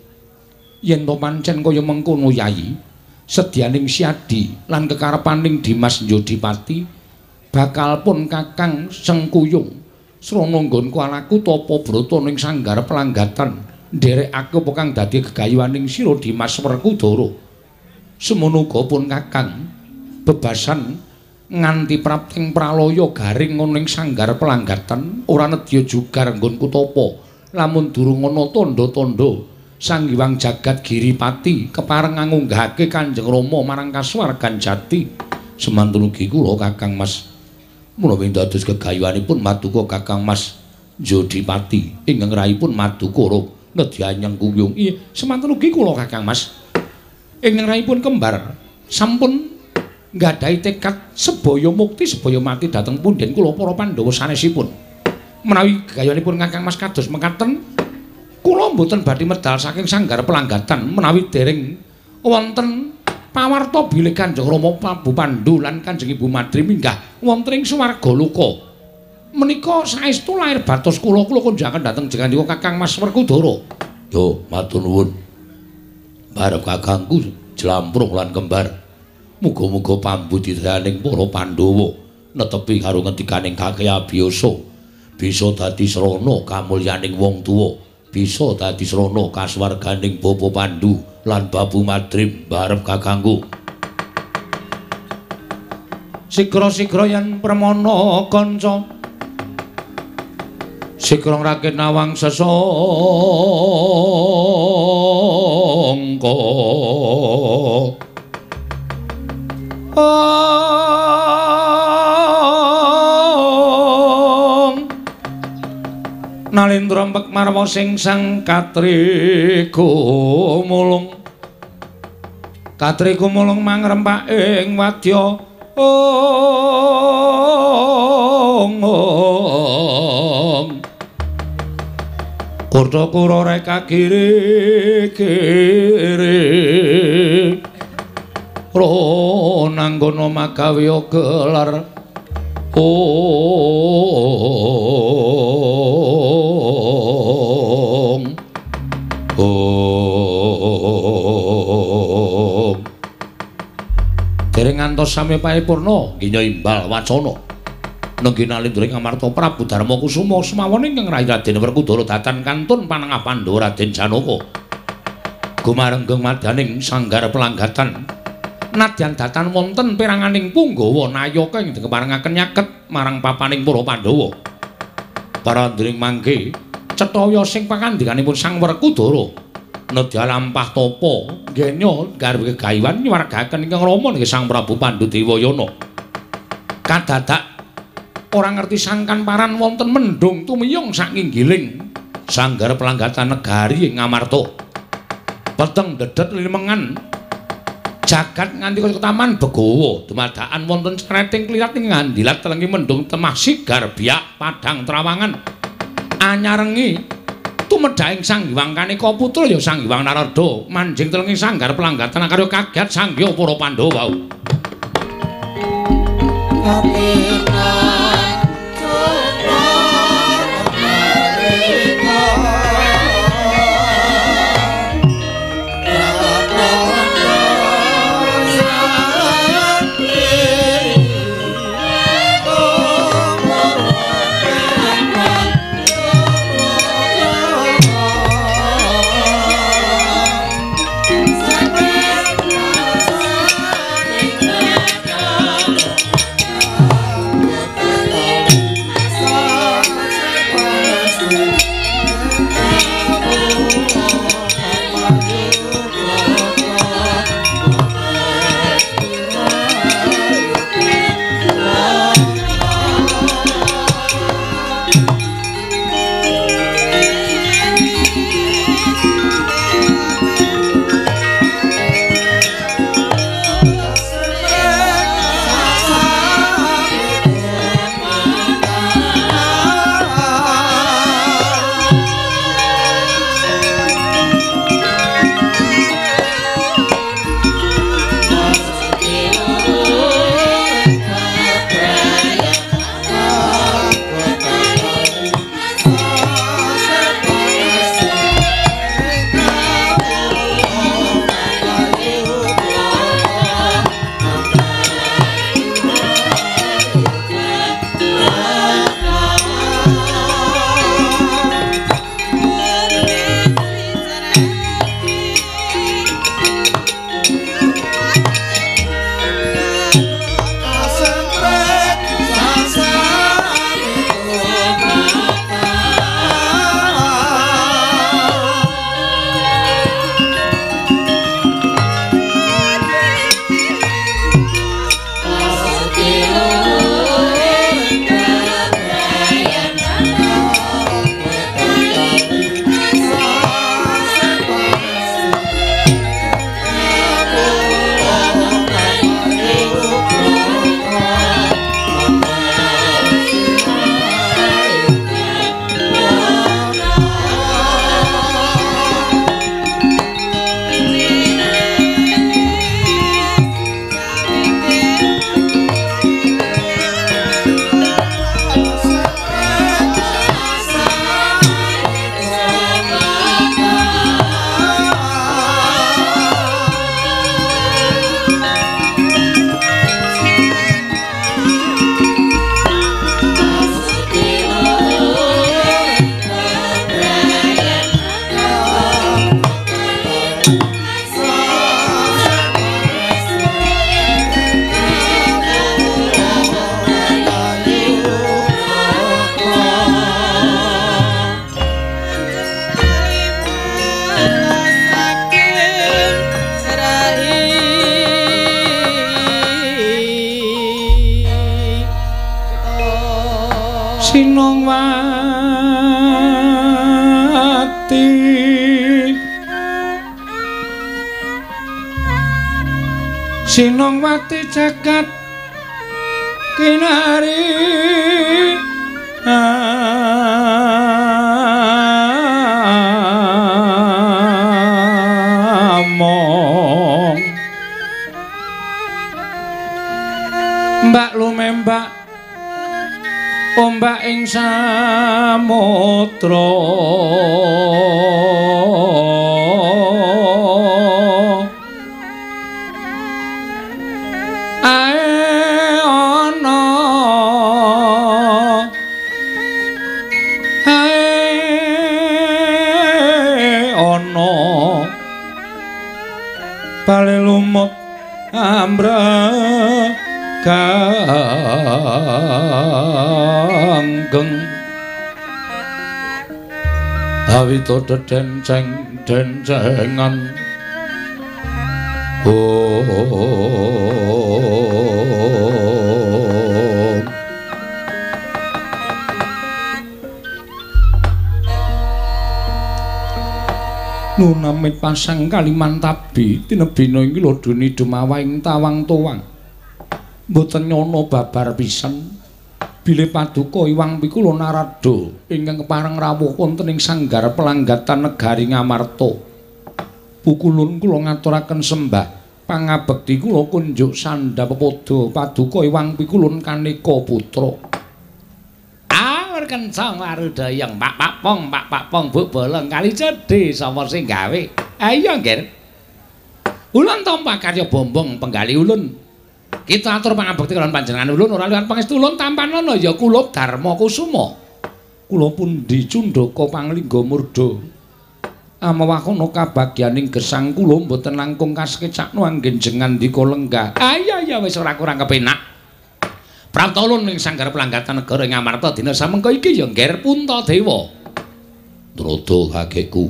yen to pancen kaya mengkono Yayi, sedyaning siadi lan kekarepaning Dimas Njodipati bakal pun Kakang Sengkuyung srana nggonku alaku tapa brata ning sanggar pelanggatan nderekake apa kang dadi gegayuhaning sira Dimas Werkudara. Semono uga pun Kakang bebasan nganti prapting pralaya garing ana ing sanggar pelanggatan ora nedya jugar nggonku tapa lamun durung ana tandha-tandha Sang Hyang Jagat Giripati kepareng ngunggahake Kanjeng Rama marang kasuwargan jati. Semantun ugi kula Kakang Mas menawi dados gegayuhanipun Maduka Kakang Mas Njodipati ingkang raipun Madukara nedya nyengkuyung. Iya, semantun ugi kula Kakang Mas ingkang raipun kembar sampun nggadahi tekad sebaya mukti sebaya mati dhateng punden kula para Pandhawa sanesipun. Menawi gayuhanipun Kakang Mas kados mekaten, kula mboten badhe medal saking sanggar pelanggatan menawi dereng wonten pawarta bilih Kanjeng Rama Prabu Pandhu lan Kanjeng Ibu Madrim minggah wonten ing swarga luka. Menika saestu lair batos kula kula konjangan dhateng jengandika Kakang Mas Werkudara. Yo, matur nuwun. Barep kakangku Jlamprong lan kembar. Muga-muga pambudidayaning para Pandhawa netepi karo ngendikaning Kakek Abiyasa bisa dadi srana kamulyaning wong tuwa, bisa dadi srana kasuwarganing Bapa Pandhu lan Babu Madrim. Barep kakangku. Sigra-sigra yen pramana kanca sikrong rakit nawang sesangka Om Nalindra mpek marwa sing sang Katri Gumulung Katri Gumulung mangrempak ing wadya Om Om Kurta kura reka kiri-kiri Ronanggono magawe gelar Om Om Dereng ngantos sami paripurna nggih imbal wacana nenggi nalindring Amarta Prabu Darma Kusuma semawon ingkang rayi Raden Werkudara datan kantun panengah Pandhawa Raden Janaka gumarenggeng madyaning sanggar pelanggatan nadyan datan wonten peranganing Punggawa Nayaka ing keparengaken nyaket marang papaning para Pandhawa parandring mangke cetaya sing pakandikanipun Sang Werkudara nedya lampah tapa genya garwe gegayuhan nyuwargaken ingkang rama nggih Sang Prabu Pandhu Dewayana kadadak ora ngerti sangkan paran wonten mendung tumiyong saking giling sanggar pelanggatan negari ing Amarta peteng dedet limengan jagat nganti kaya taman Begowo dumadakan wonten creting klirat ing ngandilat telengi mendung temah sigar biak padang trawangan anyarengi tumedhaing Sang Hyang Kanika putra ya Sang Hyang Narada manjing telengi sanggar pelanggatan karya kaget sangya para Pandhawa. Sinongwati jagat kinari among mbak lumembak ombak ing samudra palelumut ambra kanggeng awita denceng dencengan oh Nunamit pasang Kalimantabi tinebina iki lho duni dumawaing tawang towang. Mboten nyono babar pisan. Bilih paduka Iwang Pikula Narada ingkang kepareng rawuh wonten ing sanggar pelanggatan negari Ngamarta. Pukulun kula ngaturaken sembah pangabekti kula kunjuk sandhapada paduka Iwang Pikulun Kaneka putra. Ah kencang warudayang Pak Papong Pak Papong Bu Bolong kali cedhe sapa sing gawe? Ayo nggih. Ulun tampa karya bombong penggali ulun. Kita atur pangabekti kaliyan panjenengan ulun ora liwat pangestu ulun tampanana ya kula Darma Kusuma. Kula pundi Cundaka Panglingga Murda. Amawakono kabagyaning gesang kula mboten langkung kasekecakno anggenjengan dika lenggah. Ah iya iya wis ora kurang kepenak. Prapta ulun ing sanggar pelanggatan negara ing Ngamarta dina samengko iki ya ngger Puntadewa. Narada kakekku.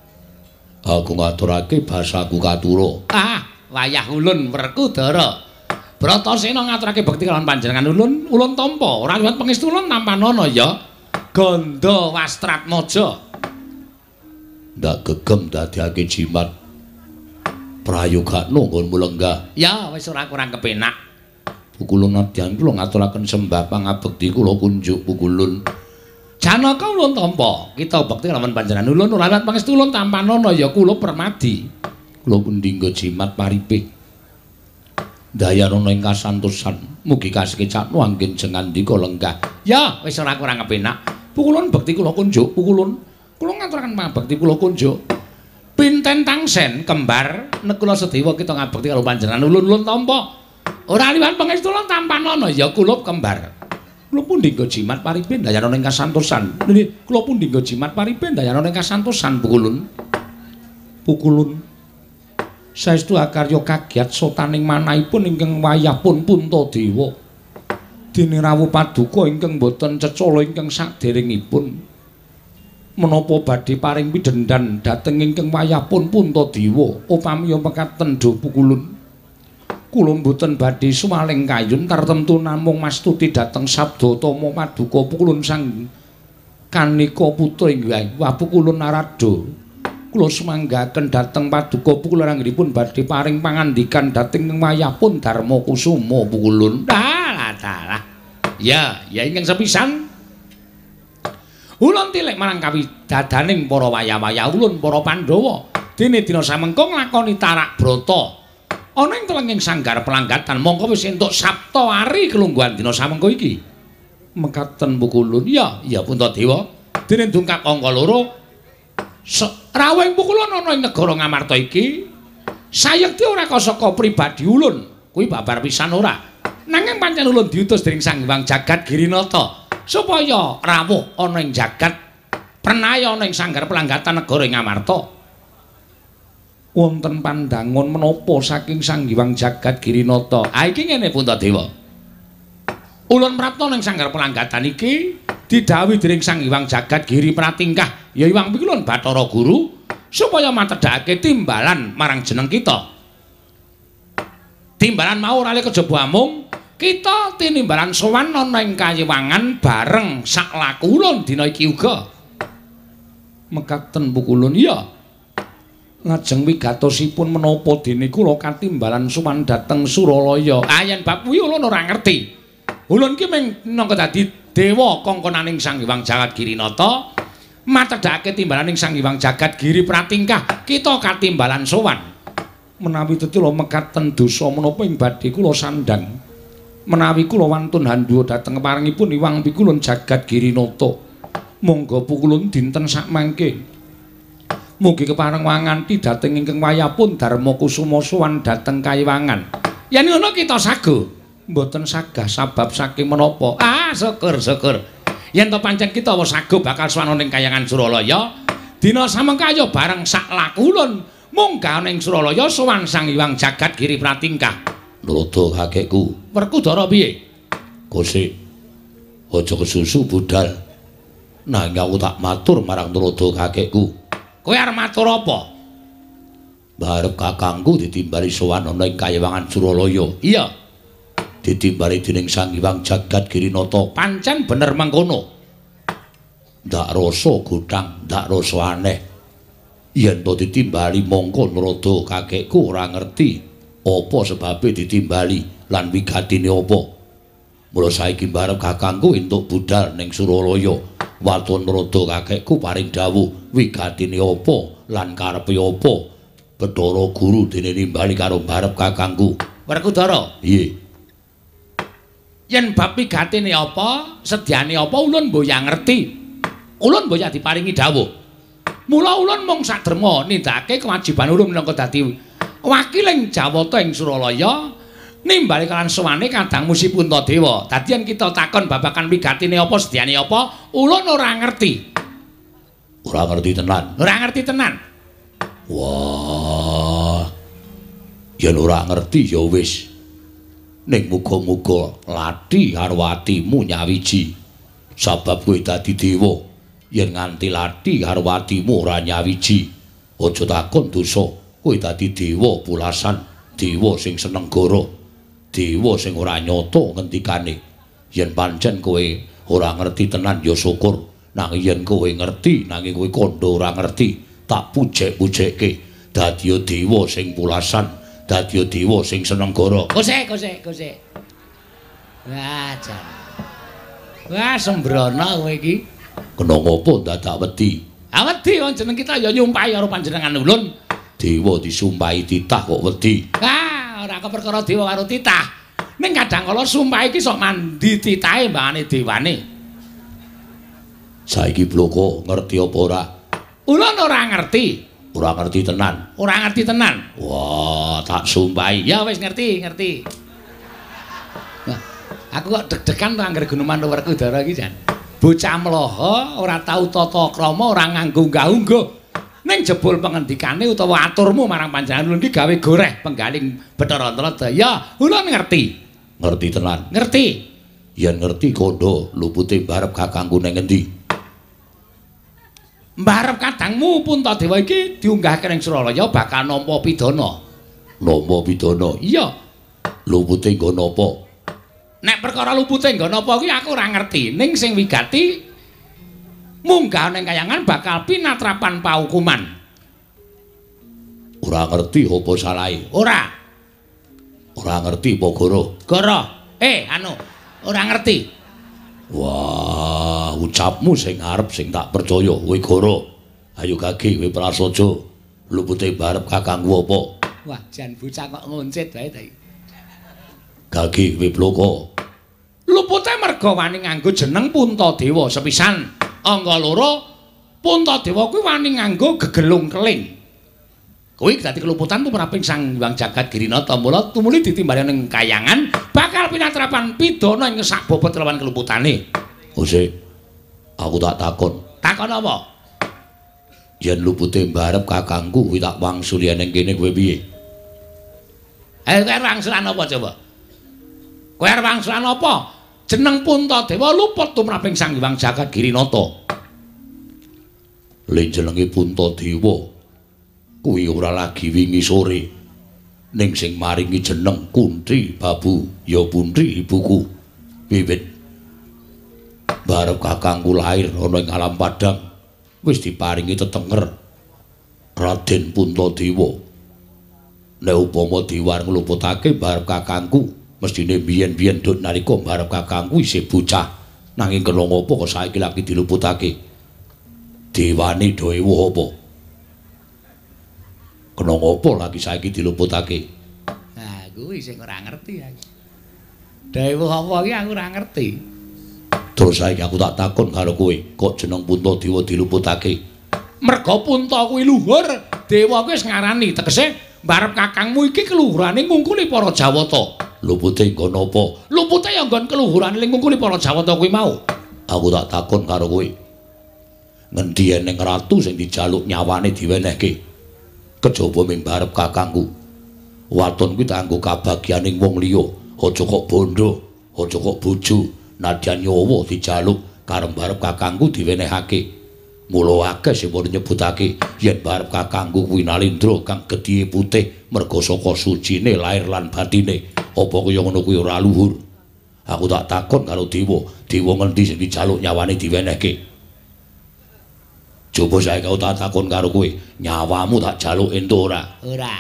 Aku ngaturake basaku katura. Ah, wayah ulun Werkudara. Bratasena ngaturake bekti kaliyan panjenengan ulun, ulun tampa ora liwat pangestu ulun tampanana ya. Ganda Wastratmaja. Ndak gegem dadiake jimat prayogakno nggonmu lenggah. Ya wis ora kurang kepenak. Pukulun nadyan kula ngaturaken sembah pangabekti kula kunjuk pukulun. Janaka ulun tampa, kita bekti kaliyan panjenengan ulun ora liwat pangestu ulun tampanana ya kula Permadi. Kula pundi nggo jimat paripih. Dayana ing kasantosan mugi kasekecakno anggenjengan dika lenggah. Ya wis ora kurang kepenak. Pukulun bekti kula kunjuk, pukulun kula ngaturaken pangabekti kula kunjuk. Pinten Tangsen kembar Nekula Sedewa kita ngabekti karo panjenengan ulun-ulun tampa. Ora liwat pangestu ulun tampanana ya kula kembar. Kula pundi nggo jimat paripin dayana ing kasantosan. Nggih, kula pundi nggo jimat paripin dayana ing kasantosan pukulun. Pukulun saestu akarya kagiat sotaning manahipun ingkang wayahipun Puntadewa. Dene rawuh paduka ingkang boten cecala ingkang saderengipun. Menapa badhe paring pidendhan dhateng ingkang wayahipun Puntadewa upami mekaten do pukulun. Kula mboten badhe sumaling kayun tartemtu namung mastuti dhateng sabda tama paduka pukulun sang Kaneka putra inggih wah pukulun Narada. Kula sumanggaken dhateng paduka pukulun anggenipun badhe paring pangandikan dhateng wayahipun Darma Kusuma pukulun. Dalah dalah. Ya, ya ingkang sepisan. Ulun tilek marang kawidadaning para wayah-wayah ulun para Pandhawa. Dene dina samengko nglakoni tarak brata. Ana ing telenging sanggar pelanggatan mongko wis entuk sapta ari kelungguhan dina samengko iki. Mekaten pukulun. Ya, ya Puntadewa. Dene dungkap angka loro. Rawuhing pukulun ana ing negara Ngamarta iki sayekti ora kasaka pribadi ulun, kuwi babar pisan ora. Nanging pancen ulun diutus dening Sang Hyang Jagat Girinata supaya rawuh ana ing jagat pranaya ana ing sanggar pelanggatan negara ing Ngamarta. Wonten pandangon menapa saking Sang Hyang Jagat Girinata? Ah iki ngene Puntadewa. Ulun prapta ning sanggar pelanggatan iki didhawuhi dening Sang Hyang Jagat Giri Pratingkah ya Iwang Pikula Bathara Guru supaya matedhake timbalan marang jeneng kita. Timbalan mau ora kejaba amung kita tinimbalan sowan ana ing kayewangan bareng sak laku ulun dina iki uga. Mekaten pukulun iya. Lajeng wigatosipun menapa dene kula katimbalan sowan dhateng Suralaya. Ah yen bab kuwi ulun ora ngerti. Ulun ki mung minangka dadi dewa kongkonaning Sang Hyang Jagat Girinata matedhake timbalaning Sang Hyang Jagat Giri Pratingkah kita katimbalan sowan menawi tetila mekaten dosa menapa ing badhe kula sandhang menawi kula wantun handhuwa dhateng paringipun Hyang Pikula Jagat Girinata monggo pukulun dinten sakmangke mugi kepareng wanganti dhateng ingkang wayahipun Darma Kusuma sowan dhateng kayewangan yen ngono kita sago mboten sagah sabab saking menapa. Ah, syukur-syukur. Yen to pancen kita wis sago bakal sowan ning Kayangan Suralaya, dina samengkaya bareng sak laku ulun munggah ning Suralaya sowan Sang Hyang Jagat Giri Pratingkah. Narada kakekku. Werkudara piye? Gosik. Aja kesusu budal. Nanging aku tak matur marang Narada kakekku. Kowe arep matur apa? Barep kakangku ditimbali sowan ana ing Kayewangan Suralaya. Iya. Ditimbali dening Sang Hyang Jagat Girinata. Pancen bener mangkono. Ndak rasa gudang, ndak rasa aneh. yen to ditimbali mongko Narada kakekku ora ngerti apa sebabe ditimbali lan wigatine apa. Mula saiki mbarep kakangku entuk budal ning Suralaya. Waton Narada kakekku paring dawuh wigatine apa lan karepe apa. Bathara Guru dene nimbali karo mbarep kakangku. Werkudara. Iye. Yen bab wigatine apa, sedyane apa ulun mboya ngerti. Ulun mboya diparingi dawuh. Mula ulun mung sadrema nindakake kewajiban ulun minangka dadi wakiling Jawata ing Suralaya nimbali kalan sowane Kadang Musi Puntadewa. Dadi yen kita takon babagan wigatine apa, sedyane apa, ulun ora ngerti. Ora ngerti tenan. Ora ngerti tenan. Wah. Yen ora ngerti ya wis. Ning muga-muga lathi karo atimu nyawiji. Sabab kowe dadi dewa. Yen nganti lathi karo atimu ora nyawiji, aja takon dosa. Kowe dadi dewa pulasan, dewa sing seneng goro, dewa sing ora nyata ngendikane. Yen pancen kowe ora ngerti tenan ya syukur. Nanging yen kowe ngerti, nanging kowe kandha ora ngerti, tak pujek-pujekke dadi dewa sing pulasan, dadi dewa sing seneng goro. Kosek, kosek, kosek. Wah, jan. Wah, sembrono kowe iki. Kena ngopo dadak wedi? Ah wedi wong jeneng kita ya nyumpahi karo panjenengan ulun. Dewa disumpahi titah kok wedi. Ah, ora keperkara dewa karo titah. Ning kadang kala sumpah iki sok mandi titahe mbangane dewane. Saiki bloko ngerti apa ora? Ulun ora ngerti. Ora ngerti tenan. Ora ngerti tenan. Wah, tak sumpahi. Ya wis ngerti, ngerti. Nah, aku kok deg-degan to anggere Gunuman Werkudara iki jan. Bocah mloho ora tau tata krama, ora nganggo unggah-ungguh. Ning jebul pengendikane utawa aturmu marang panjenengan ulun iki gawe goreh penggaling Bathara Antarada. Ya, ulun ngerti. Ngerti tenan. Ngerti. Yen ngerti kandha lupute mbarep kakangku ning endi? Mbarep kadangmu Puntadewa iki diunggahke ning Suralaya bakal nampa pidana. Nampa pidana? Iya. Lupute nggo napa? Nek perkara lupute nggo napa kuwi aku ora ngerti. Ning sing wigati munggah ning kayangan bakal pinatrapan paukuman. Ora ngerti apa salahe? Ora. Ora ngerti apa goro? Goro. Eh, anu, ora ngerti. Wah, ucapmu sing arep sing tak percaya kowe goro. Ayo Gage kowe prasaja. Lupute mbarep kakangku apa? Wah, jan bocah kok ngoncit wae ta iki. Gage kowe bloko. Lupute merga wani nganggo jeneng Puntadewa sepisan. Angka loro Puntadewa kuwi wani nganggo gegelung keling. Kuwi dadi keluputan tumraping Sang Hyang Jagat Girinata. Mula tumuli ditimbali ning kayangan bakal pinatrapan pidana ing sak bobot lawan keluputane. Ose, aku tak takon. Takon apa? Yen lupute mbarep kakangku kuwi tak wangsuli ning kene kowe piye? Eh, kowe wangsulan apa coba? Kowe arep wangsulan apa? Jeneng Puntadewa luput tumraping Sang Hyang Jagat Girinata. Len jenenge Puntadewa kuwi ora lagi wingi sore. Ning sing maringi jeneng Kuntri Babu ya Puntri ibuku. Wiwit barep kakangku lair ana ing alam Padang wis diparingi tetenger Raden Puntadewa. Nek upama diwar ngluputake barep kakangku, mestine biyen-biyen duk nalika barep kakangku isih bocah. Nanging kena ngopo kok saiki lagi diluputake? Dewane do ewuh apa? Kena ngopo lagi saiki diluputake? Nah, kuwi sing ora ngerti aku. Dawuh apa iki aku ora ngerti. Terus saiki aku tak takon karo kowe, kok jeneng Puntadewa diluputake? Merga Punta kuwi luhur, dewa kuwi wis ngarani tegese mbarep kakangmu iki keluhurane ngungkuli para Jawata. Lupute nggon apa? Lupute ya nggon keluhurane ning ngungkuli para Jawata kuwi mau. Aku tak takon karo kowe. Ngendi eneng ratu sing dijaluk nyawane diwenehke? Kejaba ming barep kakangku. Waton kuwi tak anggo kabagyaning wong liya, aja kok bondo, aja kok bojo, nadyan nyawa dijaluk karep barep kakangku diwenehake. Mula akeh sing padha nyebutake yen barep kakangku kuwi Nalindra kang gedhihe putih merga saka sucine lair lan batine. Apa kaya ngono kuwi ora luhur? Aku tak takon karo dewa, dewa ngendi sing dijaluk nyawane diwenehke? Coba saiki kau tak takon karo kowe, nyawamu tak jaluk entuk ora? Ora.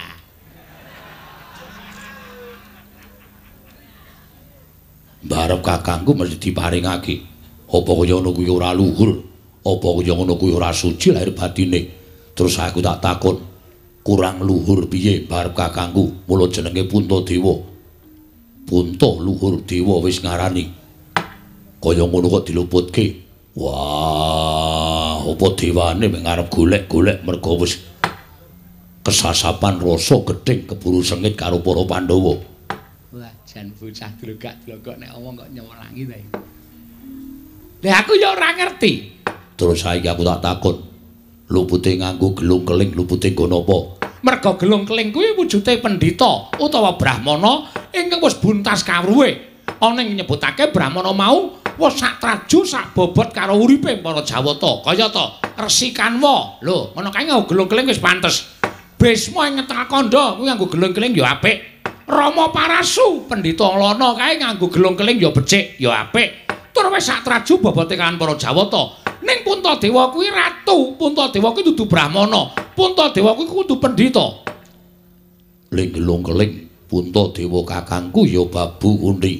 Barep kakangku mesti diparingake. Apa kaya ngono kuwi ora luhur? Apa kaya ngono kuwi ora suci lahir batine? Terus aku tak takon, kurang luhur piye barep kakangku? Mula jenenge Puntadewa. Punta luhur dewa wis ngarani. Kaya ngono kok diluputke. Wah, apa dewane mek ngarep golek-golek mergo wis kesasapan rasa gedeng keburu sengit karo para Pandhawa. Wah, jan bocah dlegak-dlegok nek omong kok nyewelangi ta. Lah aku ya ora ngerti. Terus saiki aku tak takon, lupute nganggo gelung keling lupute nggo napa? Merga gelung keling kuwi wujude pendhita utawa brahmana ingkang wis buntas kawruhe. Ana ing nyebutake brahmana mau wis sak traju sak bobot karo uripe para Jawata. Kaya ta Resi Kanwa. Lho, ngono kae nganggo gelung keling wis pantes. Bisma ing Ngeteng Kandha kuwi nganggo gelung keling ya apik. Rama Parasu pendhita Lana kae nganggo gelung keling ya becik, ya apik. Tur wis sak traju bobote kan para Jawata. Ning Puntadewa kuwi ratu, Puntadewa kuwi dudu brahmana, Puntadewa kuwi kudu pendhita. Ling gelung keling Puntadewa kakangku ya babu undi.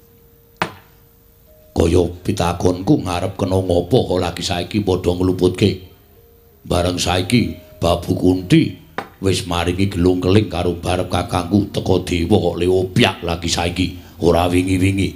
Kaya pitakonku ngarep kena ngopo kok lagi saiki padha ngluputke. Bareng saiki Babu Kunti wis maringi gelung keling karo barep kakangku teka dewa kok leopyak lagi saiki ora wingi-wingi.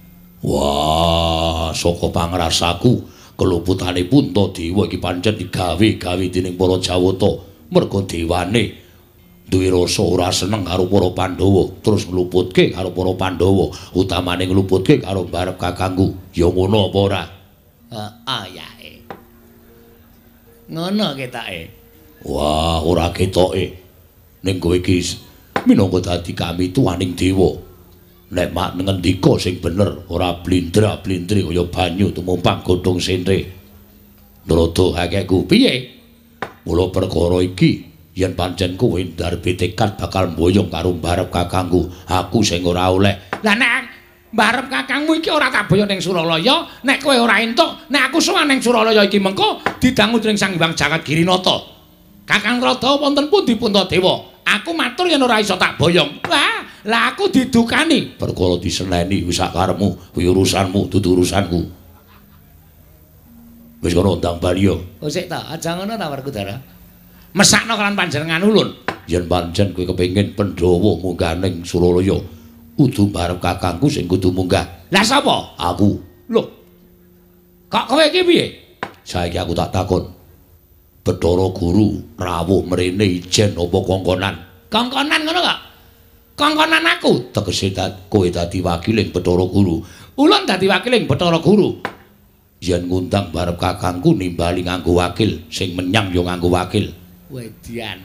Wah, saka pangrasaku keluputane Puntadewa iki pancen digawe-gawe dening para Jawata merga dewane duwe rasa ora seneng karo para Pandhawa terus ngluputke karo para Pandhawa utamane ngluputke karo barep kakangku ya ngono apa ora? Heeh yae. Ngono ketake. Wah ora ketoke ning kowe iki minangka dadi kami tuaning dewa nek mak ngendika sing bener ora blindra-blindri kaya banyu tumumpang godhong sentre nrodo akehku piye mula perkara iki yen pancen kowe ndarep tekad bakal mboyong karo barep kakangku, aku sing ora oleh. Lah nek barep kakangmu iki ora tak boyong ning Suralaya, nek kowe ora entuk, nek aku sowan ning Suralaya iki mengko didangu dening Sang Hyang Jagat Girinata. Kakang Rada wonten pundi Puntadewa? Aku matur yen ora iso tak boyong. Wah, lah aku didukani. Perkara diseneni wis sak karepmu, kuwi urusanmu dudu urusanku. Wis kono ndang bali yo. Oh sik ta, aja ngono ta Werkudara. Mesakno kan panjenengan ulun. Yen pancen kowe kepengin Pandhawa munggah ning Suralaya, kudu barep kakangku sing kudu munggah. Lah sapa? Aku. Lho. Kok kowe iki piye? Saiki aku tak takon. Bathara Guru rawuh mrene ijen apa kongkonan? Kongkonan ngono kok. Kongkonan aku tegese kowe dadi wakiling Bathara Guru. Ulun dadi wakiling Bathara Guru. Yen ngundang barep kakangku nimbali nganggo wakil, sing menyang ya nganggo wakil. Wedian.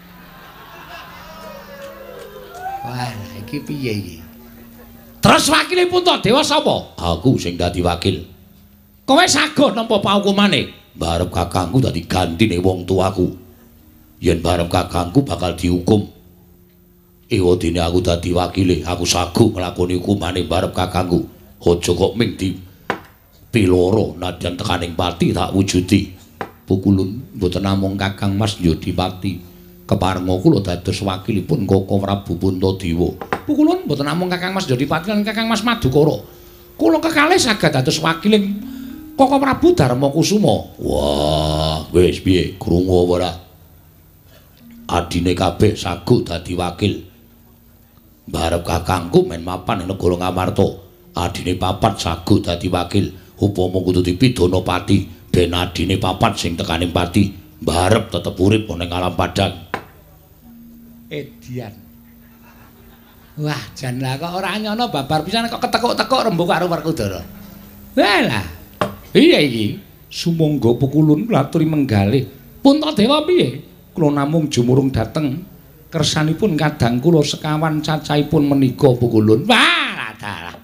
Wah, iki piye iki? Terus wakile Puntadewa sapa? Aku sing dadi wakil. Kowe sago nampa paukumane? Barep kakangku dadi gantine wong tuaku. Yen barep kakangku bakal dihukum. Ewadene aku dadi wakile, aku sago nglakoni hukumane barep kakangku. Aja kok ming di piloro nadyan tekaning pati tak wujudi. Pukulun mboten namung Kakang Mas Yodipati keparenga kula dados wakilipun Koko Prabu Puntadewa. Pukulun mboten namung Kakang Mas Yodipati lan Kakang Mas Madukara. Kula kekalih saged dados wakiling Koko Prabu Darmakusuma. Wah, wis piye krungu apa ora? Adine kabeh sago dadi wakil. Barep kakangku men mapan ing negara Ngamarta. Adine papat sago dadi wakil. Upama kudu dipidana pati, ben adine papat sing tekaning pati, barep tetep urip ning alam padang. Edian. Wah, jan lah kok ora nyono babar pisan kok ketekuk-tekuk rembug karo Werkudara. Walah. Iya iki, sumangga pukulun klaturi menggalih. Puntadewa piye? Kula namung jumurung dateng kersanipun kadang kula sekawan cacahipun menika pukulun. Wah, dalah.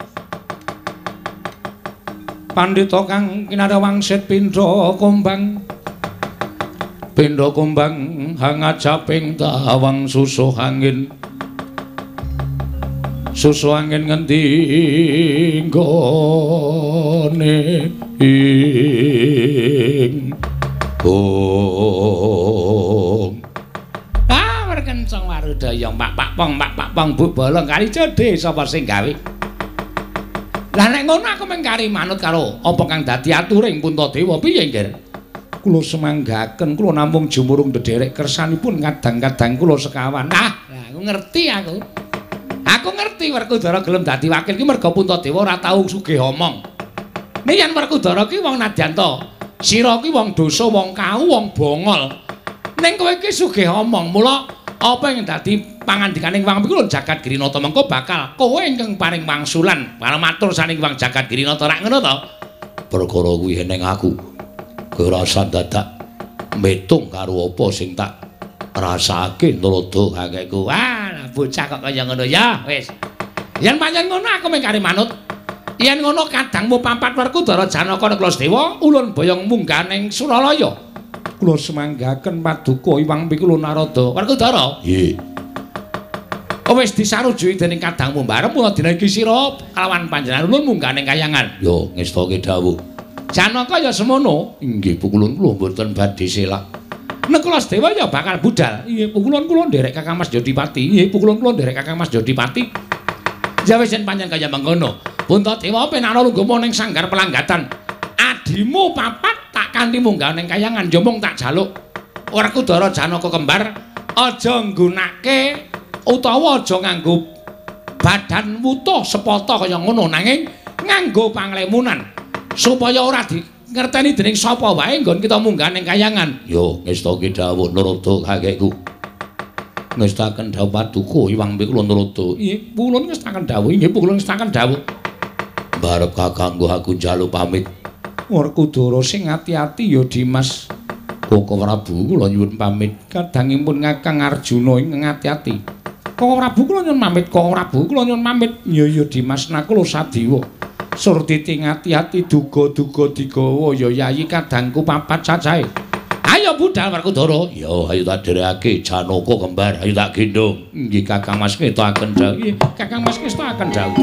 Pandhita kang kinara wangsit pindha kumbang. Pindha kumbang hangajaping tawang susuh angin. Susu angin ngendi nggone ing Bung. Ah, merkencong warudaya Pak Pak Pong Pak Pak Pong Bu Bolong kali cedhe sapa sing gawe. Lah nek ngono aku mung kari manut karo apa kang dadi aturing Puntadewa piye, Nggir? Kula semanggaken kula namung jumurung ndederek kersanipun kadang-kadang kula sekawan. Ah, aku ngerti aku. Aku ngerti Werkudara gelem dadi wakil ki merga Puntadewa ora tau sugih omong. Nek yen Werkudara ki wong nadyanto, sira ki wong dosa, wong kau, wong bongol. Ning kowe iki sugih omong, mula apa yang dadi pangandikaning Wang Pikulun Jagat Girinata mengko bakal kowe ingkang paring wangsulan para matur saning Wang Jagat Girinata rak ngono to? Perkara kuwi ning aku kerasa dadak metung karo apa sing tak rasake nrada kakeku. Wah, bocah kok kaya ngono ya, wis. Yen pancen ngono aku mung kari manut. Yen ngono kadangmu papat Werkudara Janaka nek Klasdewa ulun boyong munggah ning Suralaya. Kula semanggaken paduka Iwang Pikulun Narada. Werkudara? Nggih. Wis disarujuki dening kadangmu mbarep mula dina iki sira kalawan panjenengan ulun munggah ning Kahyangan. Yo ngestake dawuh. Janaka ya semono. Inggih pukulun kula mboten badhe selak. Nek Klasdewa ya bakal budal. Nggih pukulun kula nderek Kakang Mas Jodipati. Nggih pukulun kula nderek Kakang Mas Jodipati. Ya wis yen panjenengan kaya mengkono. Puntadewa penara lungguh ning sanggar pelanggatan. Adimu papat tak kanthi munggah ning Kahyangan yo mung tak jaluk Werkudara Janaka kembar aja nggunake utawa aja nganggo badan wutuh sepata kaya ngono nanging nganggo panglemunan supaya ora di ngerteni dening sapa wae nggon kita munggah ning Kahyangan. Yo ngestake dawuh Narada kakekku. Ngestaken dawuh paduka Iwang Pikulun Narada. Nggih, pukulun ngestaken dawuh. Nggih, pukulun ngestaken dawuh. Barep kakangku aku njaluk pamit. Werkudara sing ati-ati ya Dimas. Koko Prabu kula nyuwun pamit. Kadangipun Kakang Arjuna ing ati-ati. Koko Prabu kula nyuwun pamit. Koko Prabu kula nyuwun pamit. Ya ya Dimas nakula Sadiwa. Surditi ngati-ati duga-duga digawa ya yayi kadangku papat cacahe. Ayo budal Werkudara. Yo ayo tak dherekake Janaka kembar. Ayo tak gendong. Nggih Kakang Mas ngestaken dawuh. Nggih Kakang Mas ngestaken dawuh.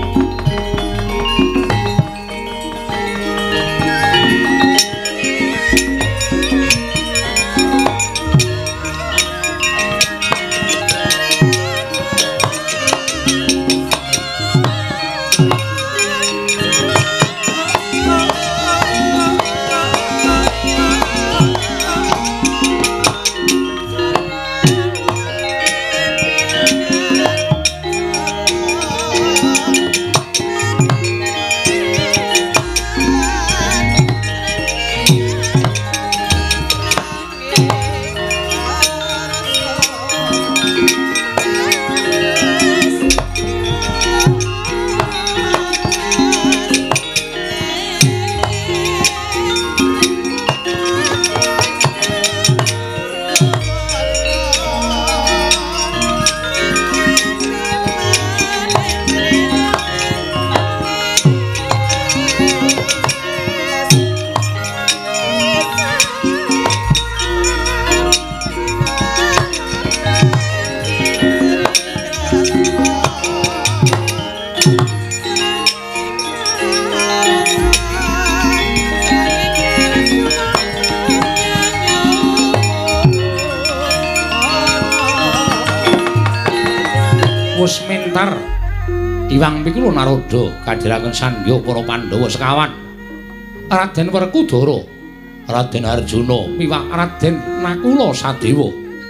Iwang Pikulun Narada kadhiraken sandya para Pandhawa sekawan. Raden Werkudara, Raden Arjuna miwah Raden Nakula Sadewa.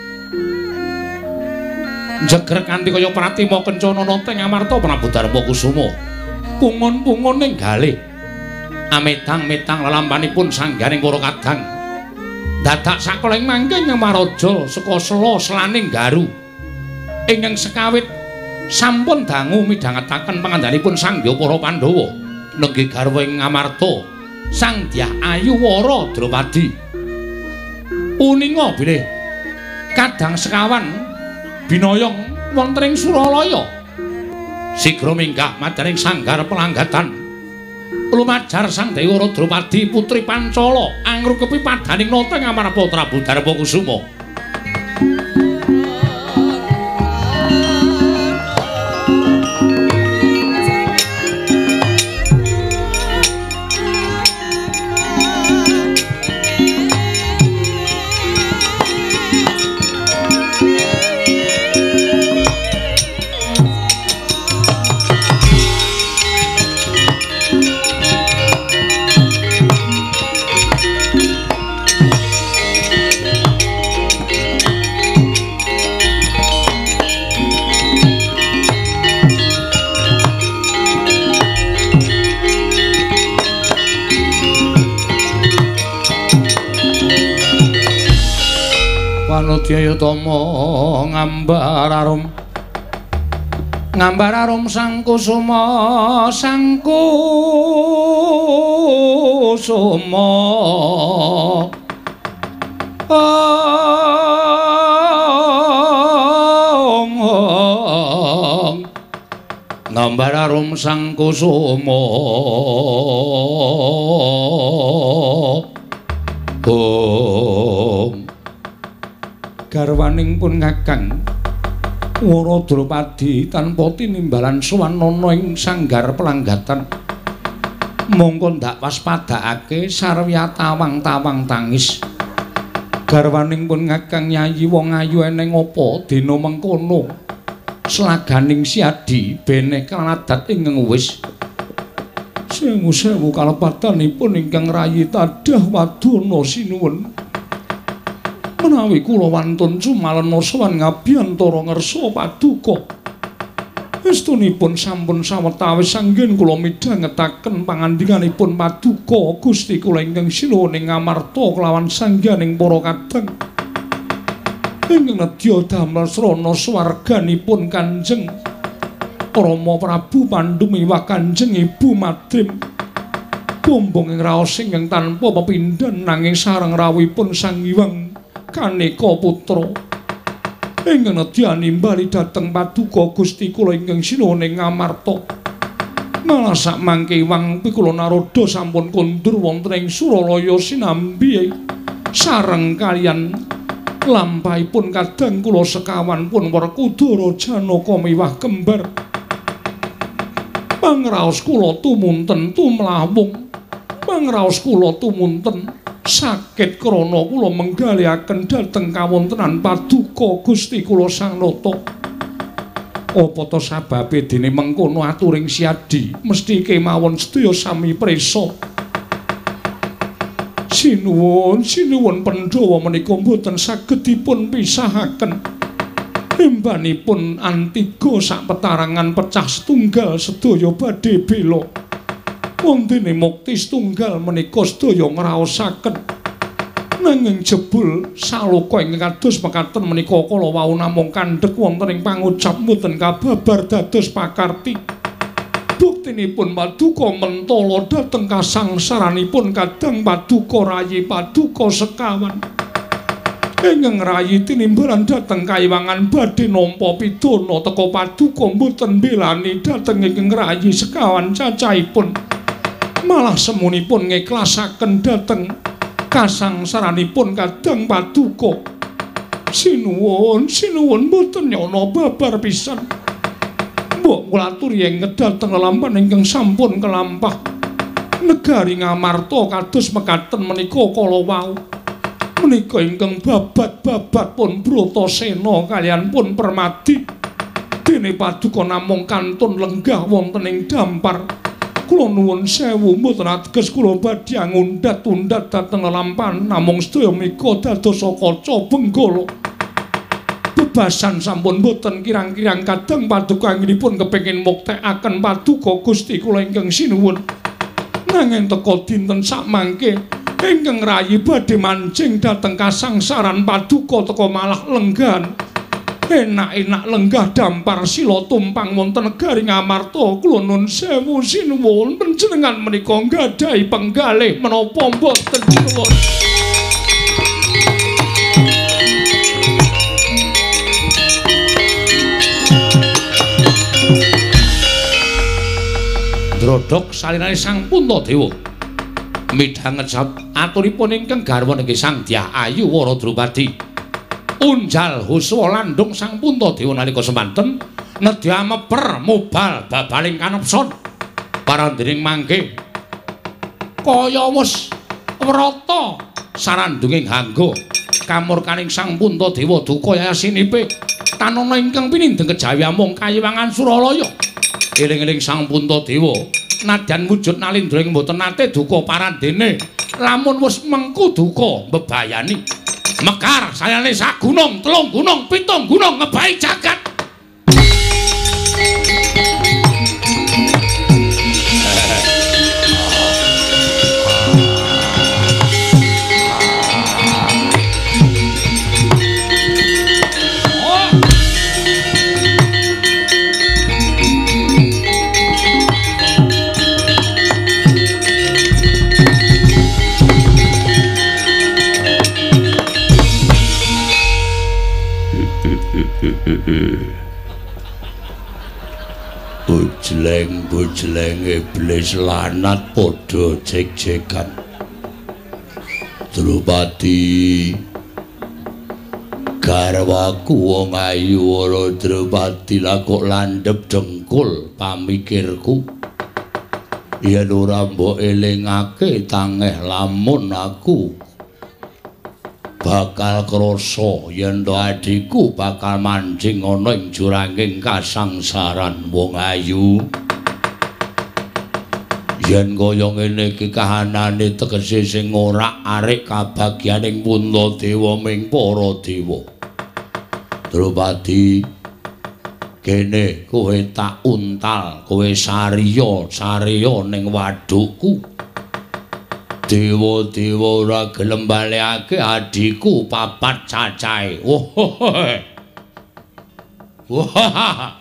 Jeger kanthi kaya pratima kencana teng Amarta Prabu Darmakusuma. Pungon-pungon ning galih. Ametang-metang lelampanipun sanggaring para kadang. Dadak sakoleng mangking Maraja saka sela selaning garu. Ingkang sekawit sampun dangu midhangetaken pangandhanipun Sangya para Pandhawa nenggih garwing Amarta Sang Dyah Ayuwara Dropadi. Uninga bilih kadang sekawan binayong wonten ing Suralaya. Sigra minggah madaning sanggar pelanggatan. Lumajar Sang Dewa Dropadi putri Pancala angrukepi padaning nata ing Amarta Prabu Darmakusuma. Nudyayatama ngambar arum ngambar arum sang kusuma sang kusuma ong ong ngambar arum sang kusuma ong garwaning pun Kakang Wara Drupadi tanpa tinimbalan suwanana ing sanggar pelanggatan mongko ndak waspadakake sarwi tawang-tawang tangis garwaning pun Kakang Yayi wong ayu eneng apa dina mengkono slaganing siadi bene kaladat ing wis sewu-sewu kalepatanipun ingkang rayi tadah wadana sinuwun menawi kula wantun cumalena sowan ngabiyantara ngersa paduka estunipun sampun sawetawis anggen kula midhangetaken pangandikanipun paduka Gusti kula ingkang sinuwuning ngamarta kelawan sangganing para kadang ingkang nedya damel srana swarganipun Kanjeng Rama Prabu Pandhu miwah Kanjeng Ibu Madrim bombong ing raos ingkang tanpa pepindhan nanging sareng rawuhipun Sang Hyang Kaneka Putra ingkang nedya nimbali dhateng paduka Gusti kula ingkang sinuwuning ngamarta malah sak mangke wang pikula naroda sampun kondur wonten ing Suralaya sinambi sareng kaliyan lampahipun kadang kula sekawan pun Werkudara Janaka miwah kembar pangraos kula tumunten tumlawung pangraos kula tumunten sakit krana kula menggalihaken dhateng kawontenan paduka Gusti kula Sang Nata apa ta sababe dene mengkono aturing siadi mesti kemawon sedaya sami prisa sinuwun sinuwun Pandhawa menika mboten saged dipun pisahaken embanipun antiga sak petarangan pecah setunggal sedaya badhe bela wondene mukti setunggal menika sedaya ngraosaken nanging jebul saloka ing kados mekaten menika kala wau namung kandhek wonten ing pangucap mboten kababar dados pakarti buktinipun paduka mentala dhateng kasangsaranipun kadang paduka rayi paduka sekawan ingkang rayi tinimbalan dhateng kayiwangan badhe nampa pidana teka paduka mboten mbelani dhateng ingkang rayi sekawan cacahipun malah semunipun ngiklasaken dhateng kasangsaranipun kadang paduka sinuwun sinuwun mboten nyana babar pisan mbok kula aturi ing dhateng lelampahan ingkang sampun kelampah negari ngamarta kados mekaten menika kala wau menika ingkang babat-babat pun Bratasena kaliyan pun Permadi dene paduka namung kantun lenggah wonten ing dampar kula nuwun sewu mboten ateges kula badhe ngundat-undat dhateng lelampahan namung sedaya menika dados kaca benggala bebasan sampun mboten kirang-kirang kadang paduka anggenipun kepengin muktekaken paduka Gusti kula ingkang sinuwun nanging teka dinten sakmangke ingkang rayi badhe mancing dhateng kasangsaran paduka teka malah lenggan enak-enak lenggah dampar sila tumpang wonten negari ngamarta kula nuwun sewu sinuwun panjenengan menika nggadahi penggalih menapa mboten kula Drodhok salinane Sang Puntadewa midhanget aturipun ingkang garwa nggih Sang Dyah Ayu Wara Drupadi unjal huswa landung Sang Puntadewa nalika semanten nedya meper mubal babaling kanepson parandening mangke kaya wis wrata sarandunging hangga kamurkaning Sang Puntadewa duka yasinipe tanana ingkang pinindeng kejawi amung kayiwangan Suralaya eling-eling Sang Puntadewa nadyan wujud nalindra ing mboten nate duka parandene lamun wis mengku duka mbebayani mekar sayane sak gunung telung gunung pitung gunung ngebahi jagat Bojleng-bojleng iblis lanat padha jek-jekan. Drupadi garwaku wong ayu ora Drupadi lah kok landhep dengkul pamikirku. Yen ora mbok elingake tangeh lamun aku bakal krasa yen to adhiku bakal mancing ana ing juranging kasangsaran wong ayu. Yen kaya ngene iki kahanane tegese sing ora arek kabagyaning Puntadewa ming para dewa. Drupadi kene kowe tak untal, kowe sariya, sariya ning wadukku. Dewa-dewa ora gelem balekake adhiku papat cacahe. Wah.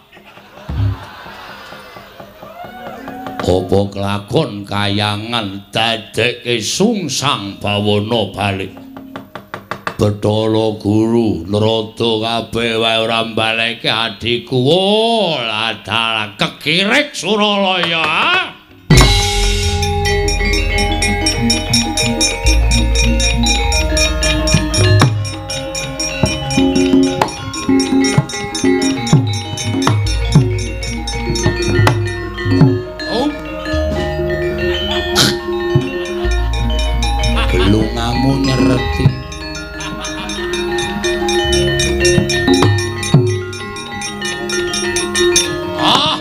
Apa kelakon kayangan dadekke sungsang bawana balik. Bathara Guru nerada kabeh wae ora baleke adhiku. Oh, ladal kekirik Suralaya. Gelungamu nyereti. Ah.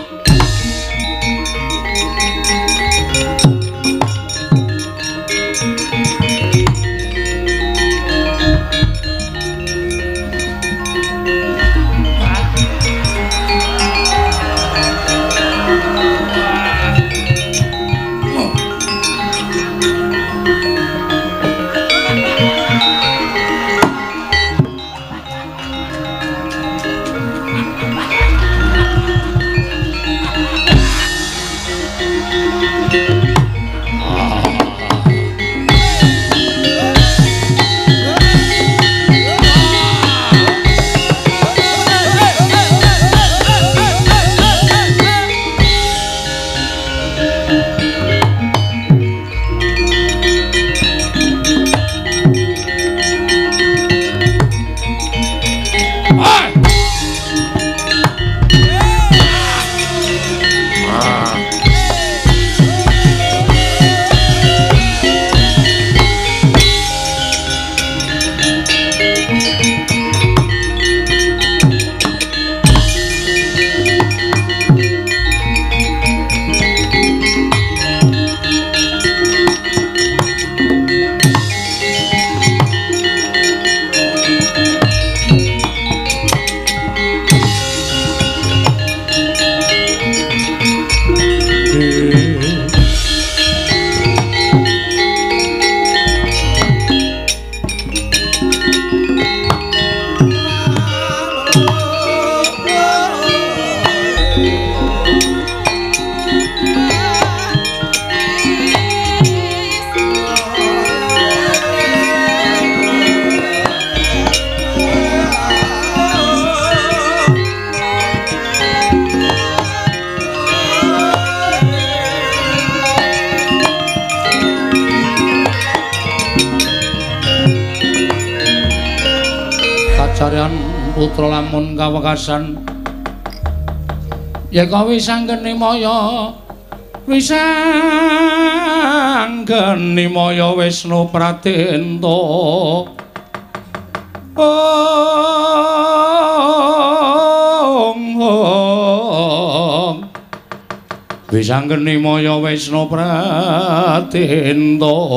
Putra lamun kawekasan ya kowe sanggeni maya wisanggeni maya Wisnu Pratenta ong ong wisanggeni maya Wisnu Pratenta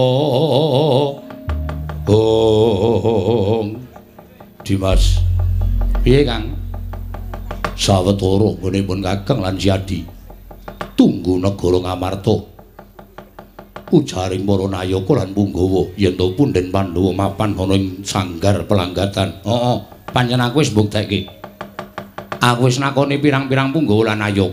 ong Dimas piye Kang? Sawetara nggone pun Kakang lan Siadi tunggu negara Ngamarta. Ujaring para nayaka lan Punggawa yen to punden Pandhawa mapan ana ing sanggar pelanggatan. Heeh, pancen aku wis mbuktekke. Aku wis nakoni pirang-pirang Punggawa lan nayaka.